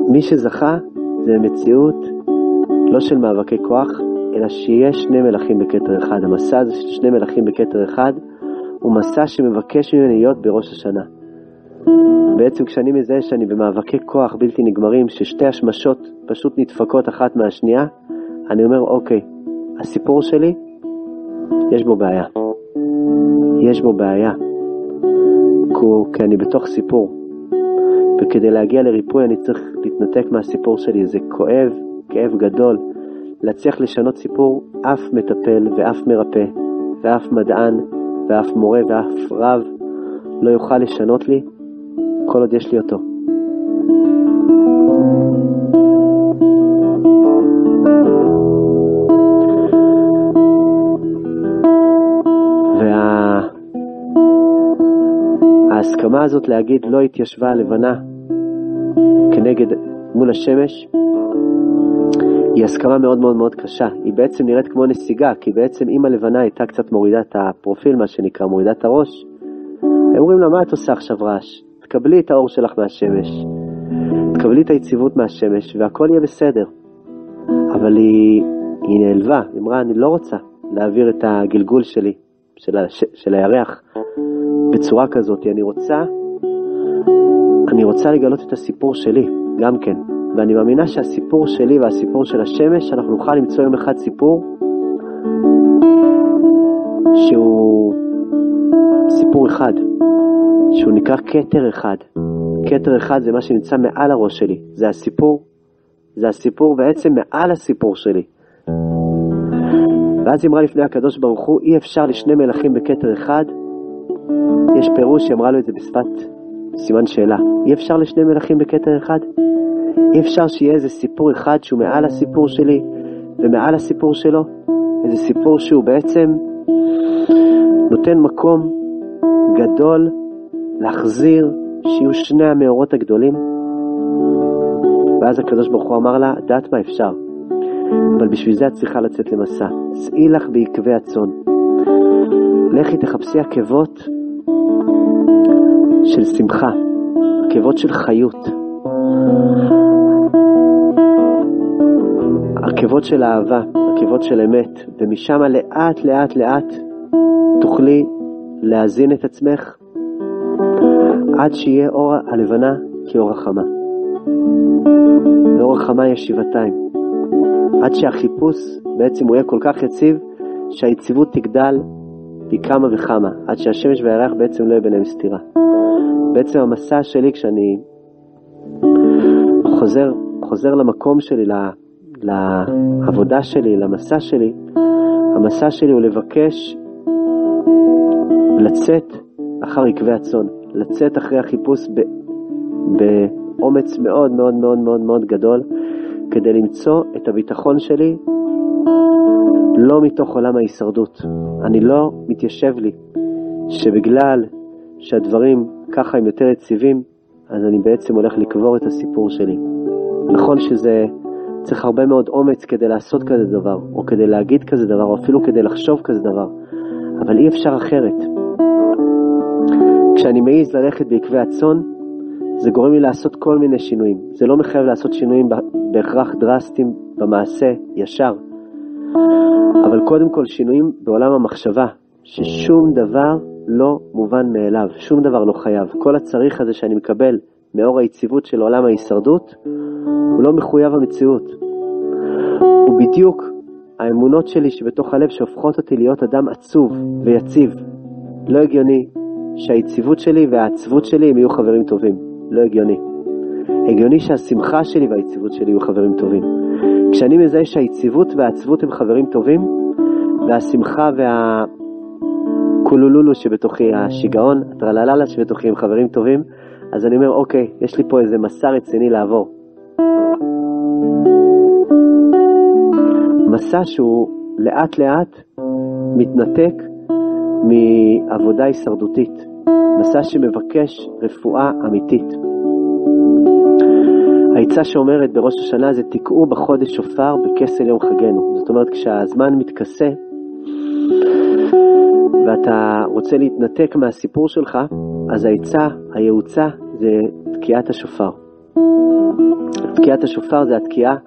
מי שזכה זה מציאות לא של מאבקי כוח, אלא שיש שני מלכים בכתר אחד. המסע הזה של שני מלכים בכתר אחד הוא מסע שמבקש ממני להיות בראש השנה. בעצם כשאני מזהה שאני במאבקי כוח בלתי נגמרים, ששתי השמשות פשוט נדפקות אחת מהשנייה, אני אומר אוקיי, הסיפור שלי יש בו בעיה. יש בו בעיה. כי אני בתוך סיפור. וכדי להגיע לריפוי אני צריך להתנתק מהסיפור שלי. זה כואב, כאב גדול. להצליח לשנות סיפור, אף מטפל ואף מרפא ואף מדען ואף מורה ואף רב לא יוכל לשנות לי כל עוד יש לי אותו. וההסכמה הזאת להגיד לא התיישבה הלבנה כנגד מול השמש היא הסכמה מאוד מאוד מאוד קשה. היא בעצם נראית כמו נסיגה, כי בעצם אם הלבנה הייתה קצת מורידה את הפרופיל, מה שנקרא, מורידה את הראש, הם אומרים לה, מה את עושה עכשיו רעש? תקבלי את האור שלך מהשמש, תקבלי את היציבות מהשמש, והכל יהיה בסדר. אבל היא נעלבה, היא אמרה, אני לא רוצה להעביר את הגלגול שלי, של הירח, בצורה כזאת. אני רוצה לגלות את הסיפור שלי, גם כן. ואני מאמינה שהסיפור שלי והסיפור של השמש, אנחנו נוכל למצוא יום אחד סיפור שהוא סיפור אחד, שהוא נקרא כתר אחד. כתר אחד זה מה שנמצא מעל הראש שלי, זה הסיפור. זה הסיפור בעצם מעל הסיפור שלי. ואז היא אמרה לפני הקדוש ברוך הוא, אי אפשר לשני מלכים בכתר אחד. יש פירוש שאמרה לו את זה בשפת סימן שאלה, אי אפשר לשני מלכים בכתר אחד. אי אפשר שיהיה איזה סיפור אחד שהוא מעל הסיפור שלי ומעל הסיפור שלו, איזה סיפור שהוא בעצם נותן מקום גדול להחזיר, שיהיו שני המאורות הגדולים. ואז הקדוש ברוך הוא אמר לה, דעת מה אפשר, אבל בשביל זה את צריכה לצאת למסע. צאי לך בעקבי הצאן, לכי תחפשי עקבות של שמחה, עקבות של חיות, עקבות של אהבה, עקבות של אמת, ומשם לאט לאט לאט תוכלי להזין את עצמך עד שיהיה אור הלבנה כאור החמה. ואור החמה יש שבעתיים, עד שהחיפוש בעצם הוא יהיה כל כך יציב שהיציבות תגדל פי כמה וכמה, עד שהשמש והירח בעצם לא יהיה ביניהם סתירה. בעצם המסע שלי כשאני חוזר למקום שלי, לעבודה שלי, למסע שלי, המסע שלי הוא לבקש לצאת אחר עקבי הצאן, לצאת אחרי החיפוש באומץ מאוד מאוד מאוד מאוד מאוד גדול, כדי למצוא את הביטחון שלי לא מתוך עולם ההישרדות. אני לא מתיישב לי שבגלל שהדברים ככה הם יותר יציבים, אז אני בעצם הולך לקבור את הסיפור שלי. נכון שזה צריך הרבה מאוד אומץ כדי לעשות כזה דבר, או כדי להגיד כזה דבר, או אפילו כדי לחשוב כזה דבר, אבל אי אפשר אחרת. כשאני מעיז ללכת בעקבי הצאן, זה גורם לי לעשות כל מיני שינויים. זה לא מחייב לעשות שינויים בהכרח דרסטיים במעשה ישר, אבל קודם כל שינויים בעולם המחשבה, ששום דבר לא מובן מאליו, שום דבר לא חייב. כל הצריך הזה שאני מקבל מאור היציבות של עולם ההישרדות, הוא לא מחויב המציאות. הוא בדיוק האמונות שלי שבתוך הלב שהופכות אותי להיות אדם עצוב ויציב. לא הגיוני שהיציבות שלי והעצבות שלי הם יהיו חברים טובים. לא הגיוני. הגיוני שהשמחה שלי והיציבות שלי יהיו חברים טובים. כשאני מזהה שהיציבות והעצבות הם חברים טובים, והשמחה והקולולולו שבתוכי, השיגעון, הטרלללה שבתוכי הם חברים טובים, אז אני אומר, אוקיי, יש לי פה איזה מסע רציני לעבור. מסע שהוא לאט לאט מתנתק מעבודה הישרדותית. מסע שמבקש רפואה אמיתית. העצה שאומרת בראש השנה זה תקעו בחודש שופר בכסל יום חגנו. זאת אומרת, כשהזמן מתכסה ואתה רוצה להתנתק מהסיפור שלך, אז העצה, הייעוצה, זה תקיעת השופר. תקיעת השופר זה התקיעה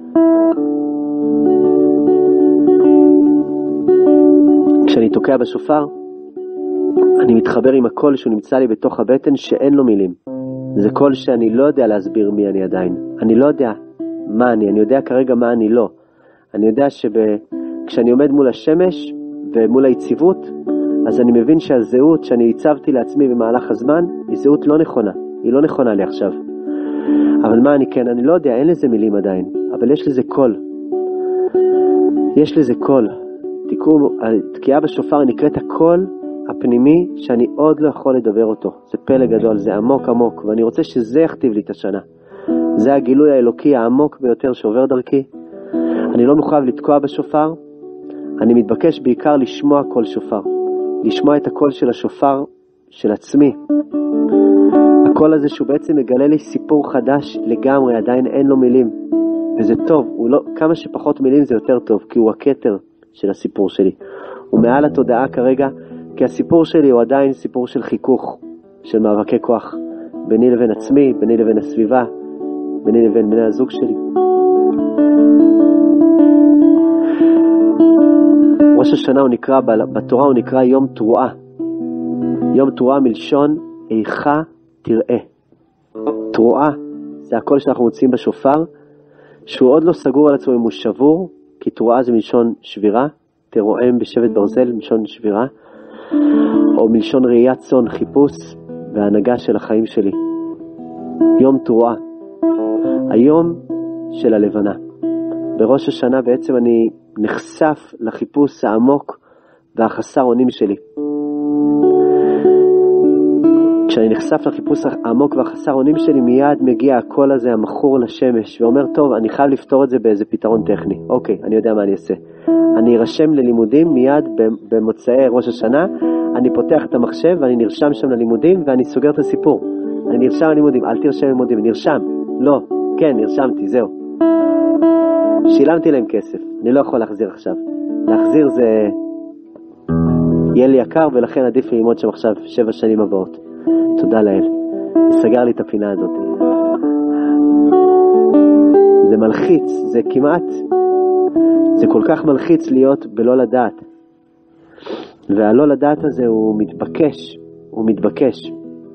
כשאני תוקע בשופר אני מתחבר עם הקול שהוא נמצא לי בתוך הבטן שאין לו מילים. זה קול שאני לא יודע להסביר מי אני עדיין. אני לא יודע מה אני יודע כרגע מה אני לא. אני יודע כשאני עומד מול השמש ומול היציבות, אז אני מבין שהזהות שאני הצבתי לעצמי במהלך הזמן היא זהות לא נכונה. היא לא נכונה לי עכשיו. אבל מה אני כן? אני לא יודע, אין לזה מילים עדיין. אבל יש לזה קול. יש לזה קול. תקיעה בשופר נקראת הקול הפנימי שאני עוד לא יכול לדבר אותו. זה פלא גדול, זה עמוק עמוק, ואני רוצה שזה יכתיב לי את השנה. זה הגילוי האלוקי העמוק ביותר שעובר דרכי. אני לא מחויב לתקוע בשופר, אני מתבקש בעיקר לשמוע קול שופר. לשמוע את הקול של השופר של עצמי. הקול הזה שהוא בעצם מגלה לי סיפור חדש לגמרי, עדיין אין לו מילים. וזה טוב, כמה שפחות מילים זה יותר טוב, כי הוא הכתר של הסיפור שלי. הוא מעל התודעה כרגע, כי הסיפור שלי הוא עדיין סיפור של חיכוך, של מאבקי כוח, ביני לבין עצמי, ביני לבין הסביבה, ביני לבין בני הזוג שלי. ראש השנה הוא נקרא, בתורה הוא נקרא יום תרועה. יום תרועה מלשון איכה תראה. תרועה זה הקול שאנחנו מוצאים בשופר, שהוא עוד לא סגור על עצמו אם הוא שבור, כי תרועה זה מלשון שבירה, תרועם בשבט ברזל מלשון שבירה, או מלשון ראיית צאן, חיפוש והנהגה של החיים שלי. יום תרועה, היום של הלבנה. בראש השנה בעצם אני נחשף לחיפוש העמוק והחסר אונים שלי. כשאני נחשף לחיפוש העמוק והחסר אונים שלי, מיד מגיע הקול הזה המכור לשמש ואומר, טוב, אני חייב לפתור את זה באיזה פתרון טכני. אוקיי, אני יודע מה אני אעשה. אני ארשם ללימודים מיד במוצאי ראש השנה, אני פותח את המחשב ואני נרשם שם ללימודים ואני סוגר את הסיפור. אני נרשם ללימודים, אל תרשם ללימודים, נרשם. לא, כן, נרשמתי, זהו. שילמתי להם כסף, אני לא יכול להחזיר עכשיו. להחזיר זה יהיה לי יקר, ולכן עדיף ללמוד שם עכשיו 7 שנים הבאות. תודה לאל. סגר לי את הפינה הזאת. זה מלחיץ, זה כמעט, זה כל כך מלחיץ להיות בלא לדעת. והלא לדעת הזה הוא מתבקש, הוא מתבקש.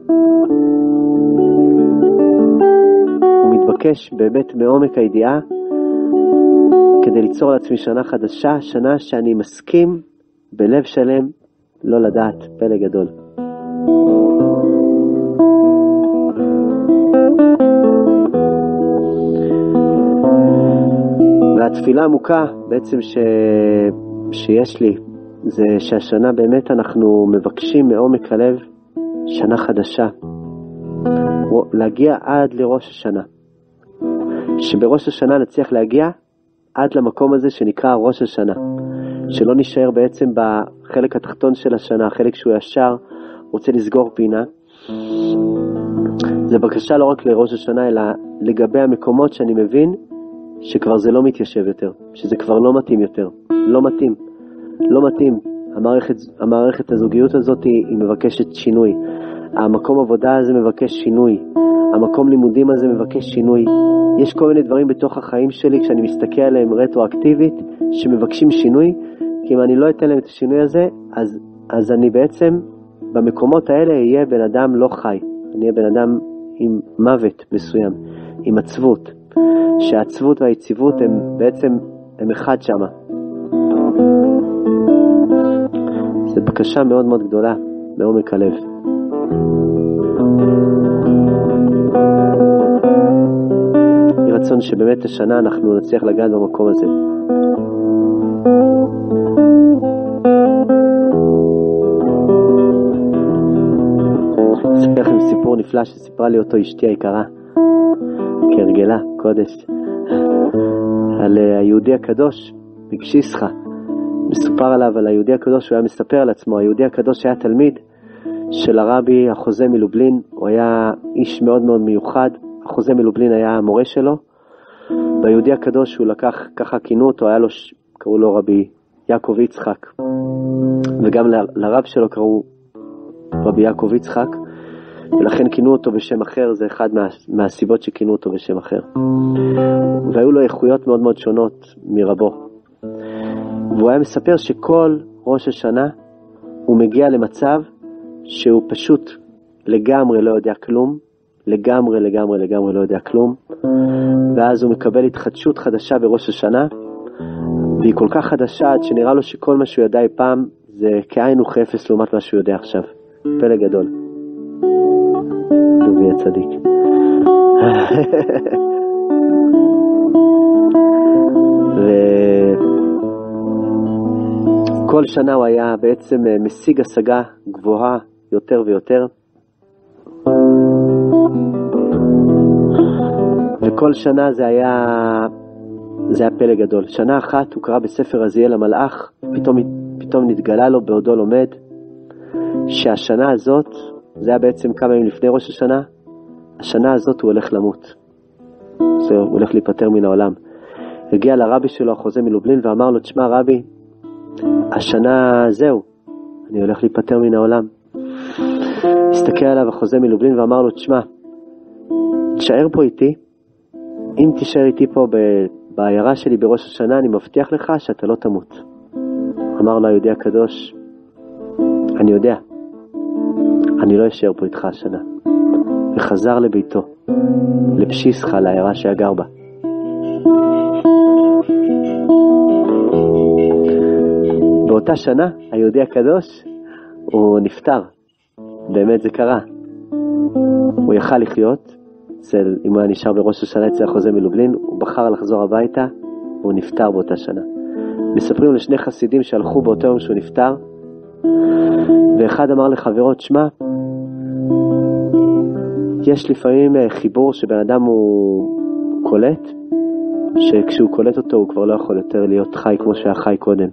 הוא מתבקש באמת מעומק הידיעה, כדי ליצור לעצמי שנה חדשה, שנה שאני מסכים בלב שלם לא לדעת. פלא גדול. והתפילה העמוקה בעצם שיש לי, זה שהשנה באמת אנחנו מבקשים מעומק הלב שנה חדשה. להגיע עד לראש השנה. שבראש השנה נצליח להגיע עד למקום הזה שנקרא ראש השנה. שלא נשאר בעצם בחלק התחתון של השנה, החלק שהוא ישר רוצה לסגור פינה. זה בקשה לא רק לראש השנה, אלא לגבי המקומות שאני מבין שכבר זה לא מתיישב יותר, שזה כבר לא מתאים יותר. לא מתאים. לא מתאים. המערכת הזוגיות הזאת היא מבקשת שינוי. המקום עבודה הזה מבקש שינוי. המקום לימודים הזה מבקש שינוי. יש כל מיני דברים בתוך החיים שלי כשאני מסתכל עליהם רטרואקטיבית שמבקשים שינוי, כי אם אני לא אתן להם את השינוי הזה, אז אני בעצם במקומות האלה אהיה בן אדם לא חי. אני אהיה בן אדם עם מוות מסוים, עם עצבות. שהעצבות והיציבות הם אחד שמה. זו בקשה מאוד מאוד גדולה מעומק הלב. יהי רצון שבאמת השנה אנחנו נצליח לגעת במקום הזה. אספר לכם סיפור נפלא שסיפרה לי אותו אשתי היקרה, כהרגלה, קודש, על היהודי הקדוש מגשיסחה. מסופר עליו, על היהודי הקדוש, הוא היה מספר על עצמו. היהודי הקדוש היה תלמיד של הרבי החוזה מלובלין. הוא היה איש מאוד מאוד מיוחד. החוזה מלובלין היה המורה שלו. והיהודי הקדוש הוא לקח, ככה כינו אותו, קראו לו רבי יעקב יצחק. וגם לרב שלו קראו רבי יעקב יצחק, ולכן כינו אותו בשם אחר, זה אחד מהסיבות שכינו אותו בשם אחר. והיו לו איכויות מאוד מאוד שונות מרבו. והוא היה מספר שכל ראש השנה הוא מגיע למצב שהוא פשוט לגמרי לא יודע כלום, לגמרי לא יודע כלום, ואז הוא מקבל התחדשות חדשה בראש השנה, והיא כל כך חדשה עד שנראה לו שכל מה שהוא ידע אי פעם זה כאין וכאפס לעומת מה שהוא יודע עכשיו. פלא גדול. דובי הצדיק. וכל שנה הוא היה בעצם משיג השגה גבוהה יותר ויותר, וכל שנה זה היה פלא גדול. שנה אחת הוא קרא בספר עזיאל המלאך, פתאום נתגלה לו בעודו לומד שהשנה הזאת, זה היה בעצם כמה ימים לפני ראש השנה, השנה הזאת הוא הולך למות, הוא הולך להיפטר מן העולם. הגיע לרבי שלו החוזה מלובלין ואמר לו, תשמע רבי, השנה זהו, אני הולך להיפטר מן העולם. הסתכל עליו החוזה מלובלין ואמר לו, תשמע, תשאר פה איתי, אם תישאר איתי פה בעיירה שלי בראש השנה, אני מבטיח לך שאתה לא תמות. אמר לו היהודי הקדוש, אני יודע, אני לא אשאר פה איתך השנה. וחזר לביתו, לפשיסחה, לעיירה שהגר בה. באותה שנה, היהודי הקדוש, הוא נפטר. באמת זה קרה. הוא יכל לחיות, אם הוא היה נשאר בראש השנה אצל החוזה מלובלין, הוא בחר לחזור הביתה, והוא נפטר באותה שנה. מספרים לשני חסידים שהלכו באותו יום שהוא נפטר, ואחד אמר לחברו, תשמע, יש לפעמים חיבור שבן אדם הוא קולט, שכשהוא קולט אותו הוא כבר לא יכול יותר להיות חי כמו שהיה חי קודם.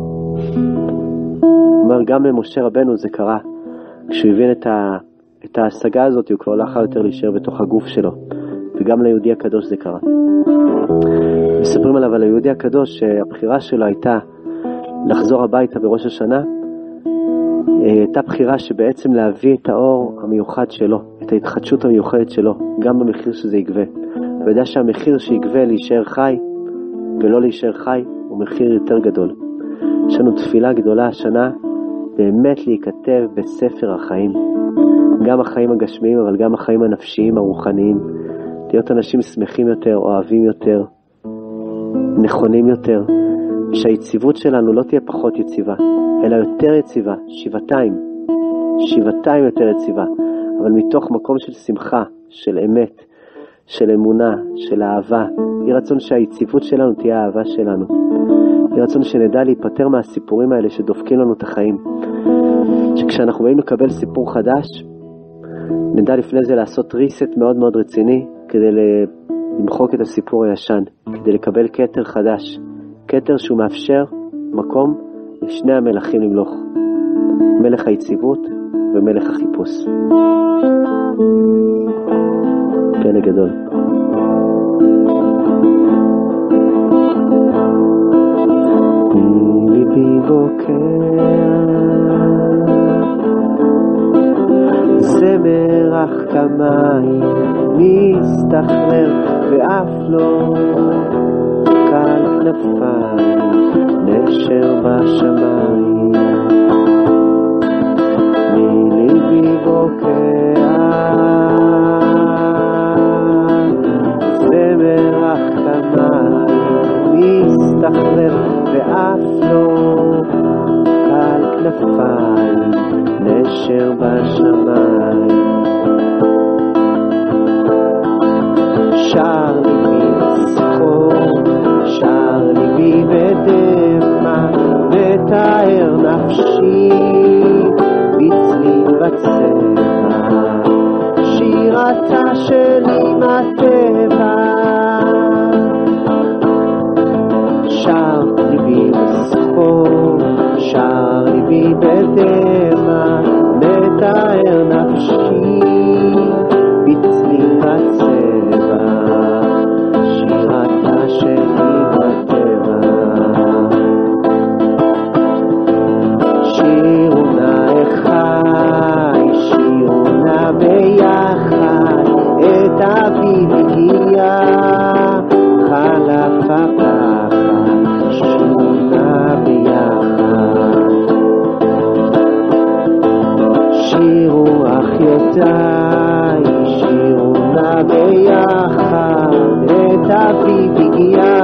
הוא אומר, גם למשה רבנו זה קרה, כשהוא הבין את ההשגה הזאת, הוא כבר לא יכול יותר להישאר בתוך הגוף שלו, וגם ליהודי הקדוש זה קרה. מספרים עליו על היהודי הקדוש שהבחירה שלו הייתה לחזור הביתה בראש השנה, הייתה בחירה שבעצם להביא את האור המיוחד שלו, את ההתחדשות המיוחדת שלו, גם במחיר שזה יגבה. הוא יודע שהמחיר שיגבה להישאר חי ולא להישאר חי הוא מחיר יותר גדול. יש לנו תפילה גדולה השנה באמת להיכתב בספר החיים, גם החיים הגשמיים אבל גם החיים הנפשיים הרוחניים, להיות אנשים שמחים יותר, אוהבים יותר, נכונים יותר, שהיציבות שלנו לא תהיה פחות יציבה אלא יותר יציבה, שבעתיים יותר יציבה, אבל מתוך מקום של שמחה, של אמת, של אמונה, של אהבה. יהיה רצון שהיציבות שלנו תהיה האהבה שלנו. יהיה רצון שנדע להיפטר מהסיפורים האלה שדופקים לנו את החיים. שכשאנחנו באים לקבל סיפור חדש, נדע לפני זה לעשות ריסט מאוד מאוד רציני, כדי למחוק את הסיפור הישן, כדי לקבל כתר חדש. כתר שהוא מאפשר מקום לשני המלכים למלוך. מלך היציבות ומלך החיפוש. פלא גדול. ליבי בוקע זמר אך כמיים מסתחרר ואף לא קל כנפיים נשר בשמיים. מליבי בוקע זמר אך כמיים מסתחרר ואף לא קל כנפיים נשר בשמיים. שר ליבי בזכור, שר ליבי בדמע, ותאר נפשי בצליל וצבע, שירתה שלי מהטבע. שר ליבי בזכור, שר ליבי בדמע, ותאר נפשי שירו אחיותיי, שירו נא ביחד, את אביב הגיע,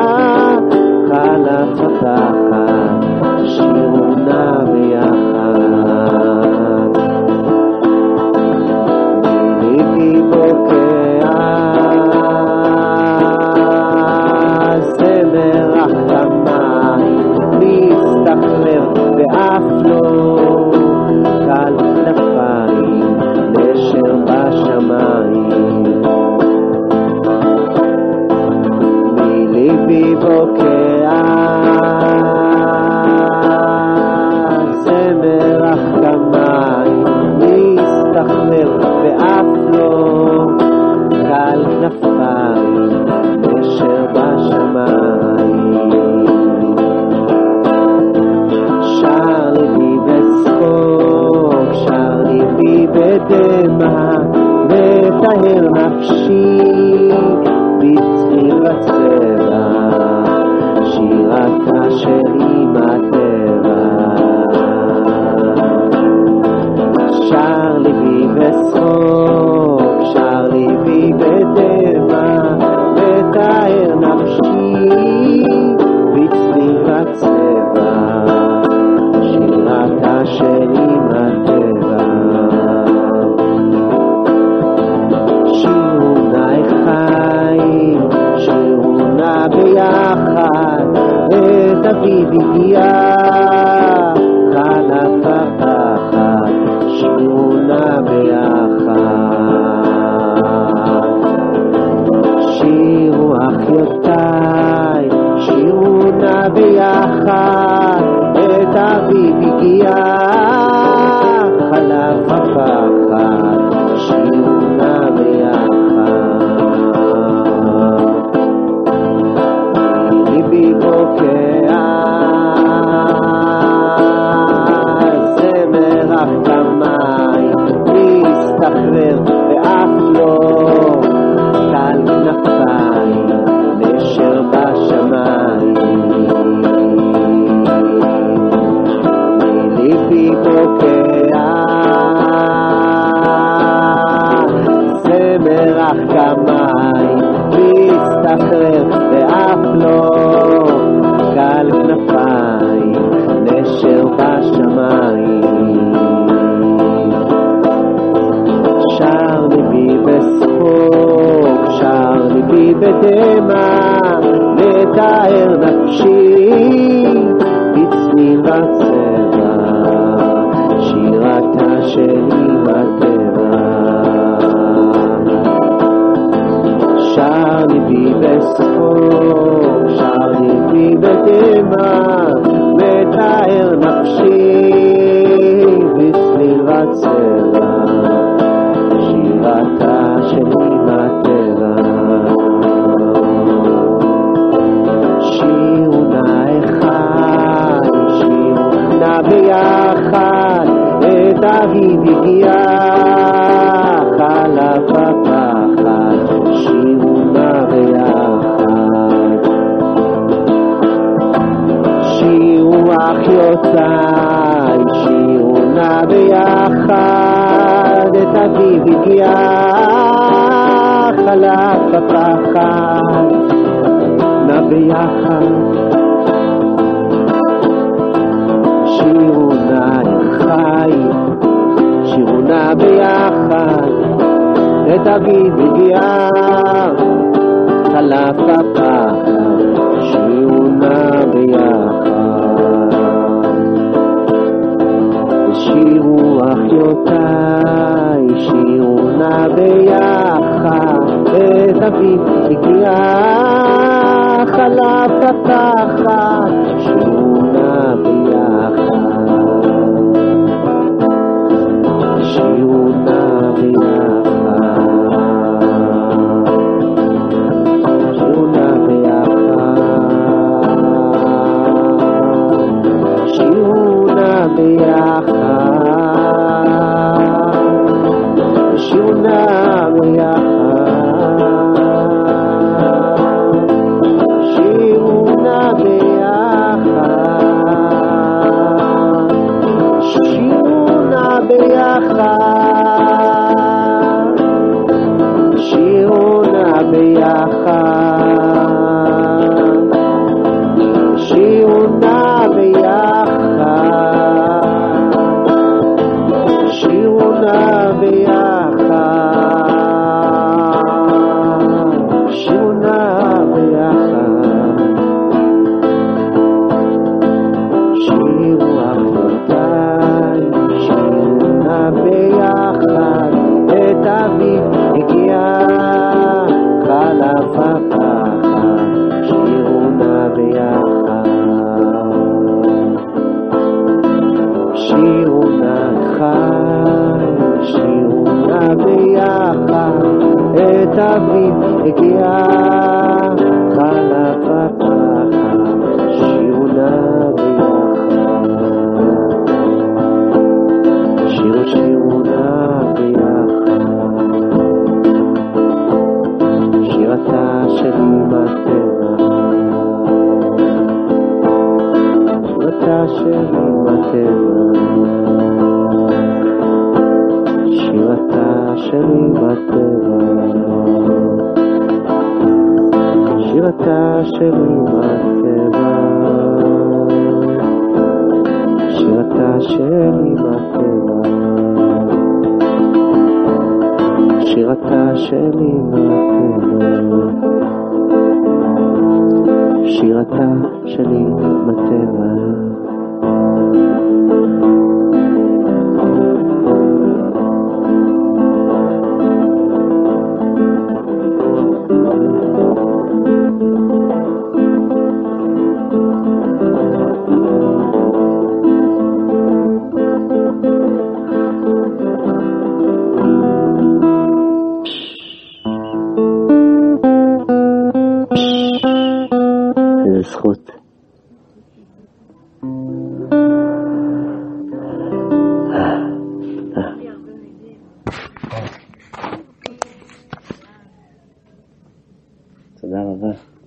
חלף הפחד, שירו נא ביחד. ליבי בוקע, זמר החתמיים, מסתכלר ואף לא קל כנפיים, נשר בשמיים. מליבי בוקע, זמר החתמיים, מסתכלר ואף לא קל כנפיים, נשר בשמיים. שר ליבי בצחוק, שר ליבי בדמע, מטהר נפשי בצליל וצבע, שירתה שלי מהטבע. שר ליבי בצחוק, שר ליבי בדמע, מטהר נפשי בצליל וצבע, שירתה שלי מהטבע. שירו נא חיים, שירו נא ביחד, את אביב הגיע, חלף הפחד, שירו נא ביחד. שירו אחיותיי, שירו נא ביחד, את אביב הגיע, חלף הפחד, שירו נא ביחד. ליבי בוקע, זמר החתמיים, מסתחרר ואף לא קל כנפיים, נשר בשמיים. ליבי בוקע, זמר החתמיים, מסתחרר ואף לא קל כנפיים, נשר בשמיים. שר ליבי בשחוק, שר ליבי בדמע, מטהר נפשי בצליל וצבע, שירתה שלי מהטבע. שר ליבי בשחוק, שר ליבי בדמע, מטהר נפשי בצליל וצבע, שירתה שלי מהטבע. שירו נא אחד, שירו נא ביחד, את אביב הגיע, חלף הפחד, שירו נא ביחד. שירו אחיותיי, שירו נא ביחד, את אביב הגיע, חלף הפחד, נא ביחד. שירו נא חיים, שירו נא ביחד, את אביב הגיע, חלף הפחד, שירו נא ביחד. שירו אחיותיי, שירו נא ביחד, את אביב הגיע, חלף הפחד, שירו נא ביחד. שירו נא ביחד, שירו נא ביחד, שירו נא ביחד, שירו נא ביחד, שירו נא ביחד, שירו נא ביחד. נא ביחד, שירו נא ביחד, שירו אחותיי, שירו נא ביחד, את אביב הגיע חלף הפחד, שירו נא ביחד, שירו נא חי, שירו נא ביחד, את אביב הגיע חלף הפחד, שירו נא ביחד, שירו נא ביחד, שירתה של אמתנה, שירתה של אמתנה, שירתה של אמתנה, שירתה של אמתנה, שירתה של אמתנה, שירתה של אמתנה, שירתה של אמתנה. איזה זכות. תודה רבה.